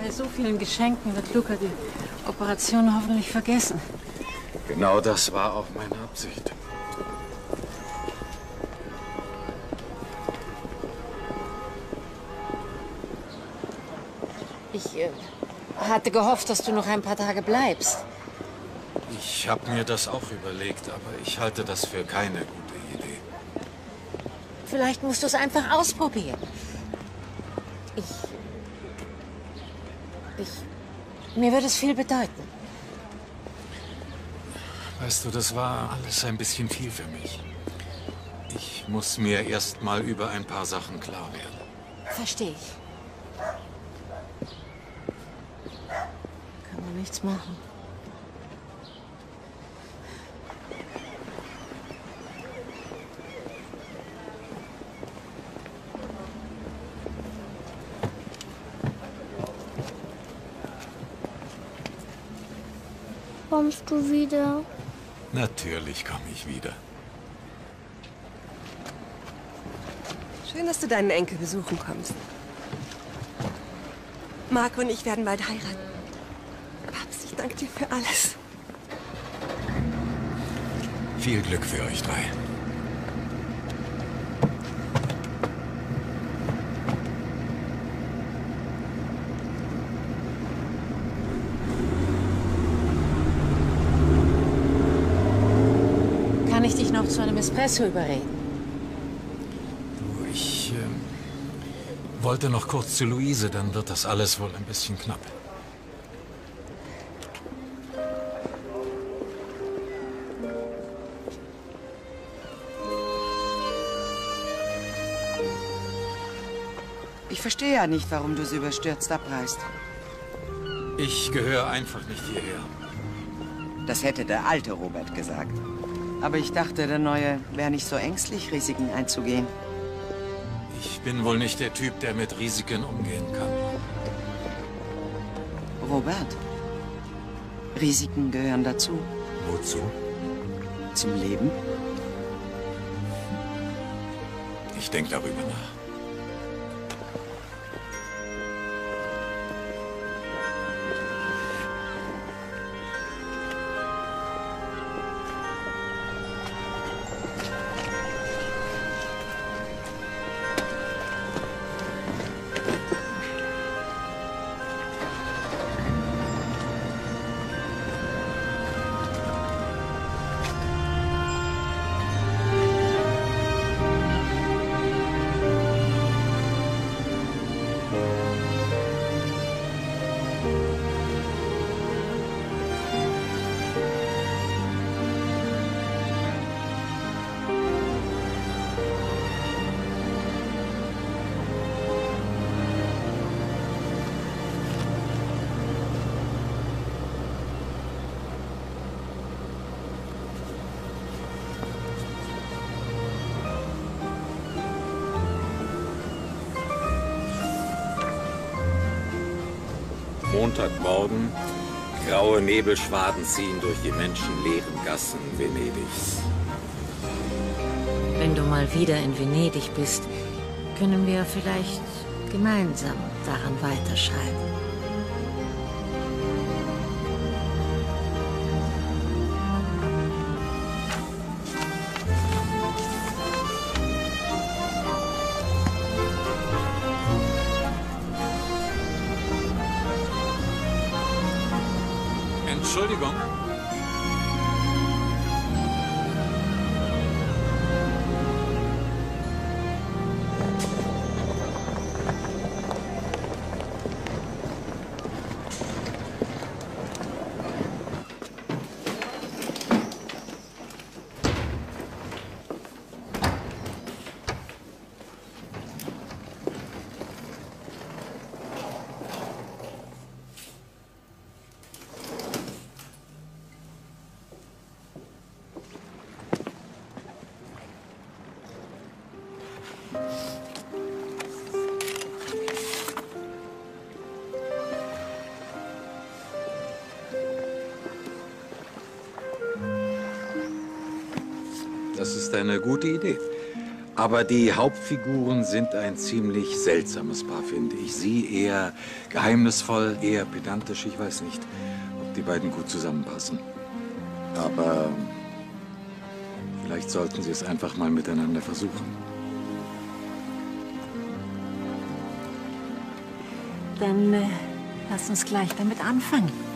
Bei so vielen Geschenken wird Luca die Operation hoffentlich vergessen. Genau das war auch meine Absicht. Ich äh, hatte gehofft, dass du noch ein paar Tage bleibst. Ich habe mir das auch überlegt, aber ich halte das für keine gute Idee. Vielleicht musst du es einfach ausprobieren. Ich... Ich... Mir würde es viel bedeuten. Weißt du, das war alles ein bisschen viel für mich. Ich muss mir erst mal über ein paar Sachen klar werden. Verstehe ich. Kann man nichts machen. Kommst du wieder? Natürlich komme ich wieder. Schön, dass du deinen Enkel besuchen kommst. Marco und ich werden bald heiraten. Papst, ich danke dir für alles. Viel Glück für euch drei. Kann ich dich noch zu einem Espresso überreden? Du, ich äh, wollte noch kurz zu Luise, dann wird das alles wohl ein bisschen knapp. Ich verstehe ja nicht, warum du so überstürzt abreist. Ich gehöre einfach nicht hierher. Das hätte der alte Robert gesagt. Aber ich dachte, der Neue wäre nicht so ängstlich, Risiken einzugehen. Ich bin wohl nicht der Typ, der mit Risiken umgehen kann. Robert, Risiken gehören dazu. Wozu? Zum Leben. Ich denke darüber nach. Montagmorgen. Graue Nebelschwaden ziehen durch die menschenleeren Gassen Venedigs. Wenn du mal wieder in Venedig bist, können wir vielleicht gemeinsam daran weiterschreiben. Entschuldigung. Das ist eine gute Idee. Aber die Hauptfiguren sind ein ziemlich seltsames Paar, finde ich. Sie eher geheimnisvoll, eher pedantisch. Ich weiß nicht, ob die beiden gut zusammenpassen. Aber vielleicht sollten Sie es einfach mal miteinander versuchen. Dann äh, lass uns gleich damit anfangen.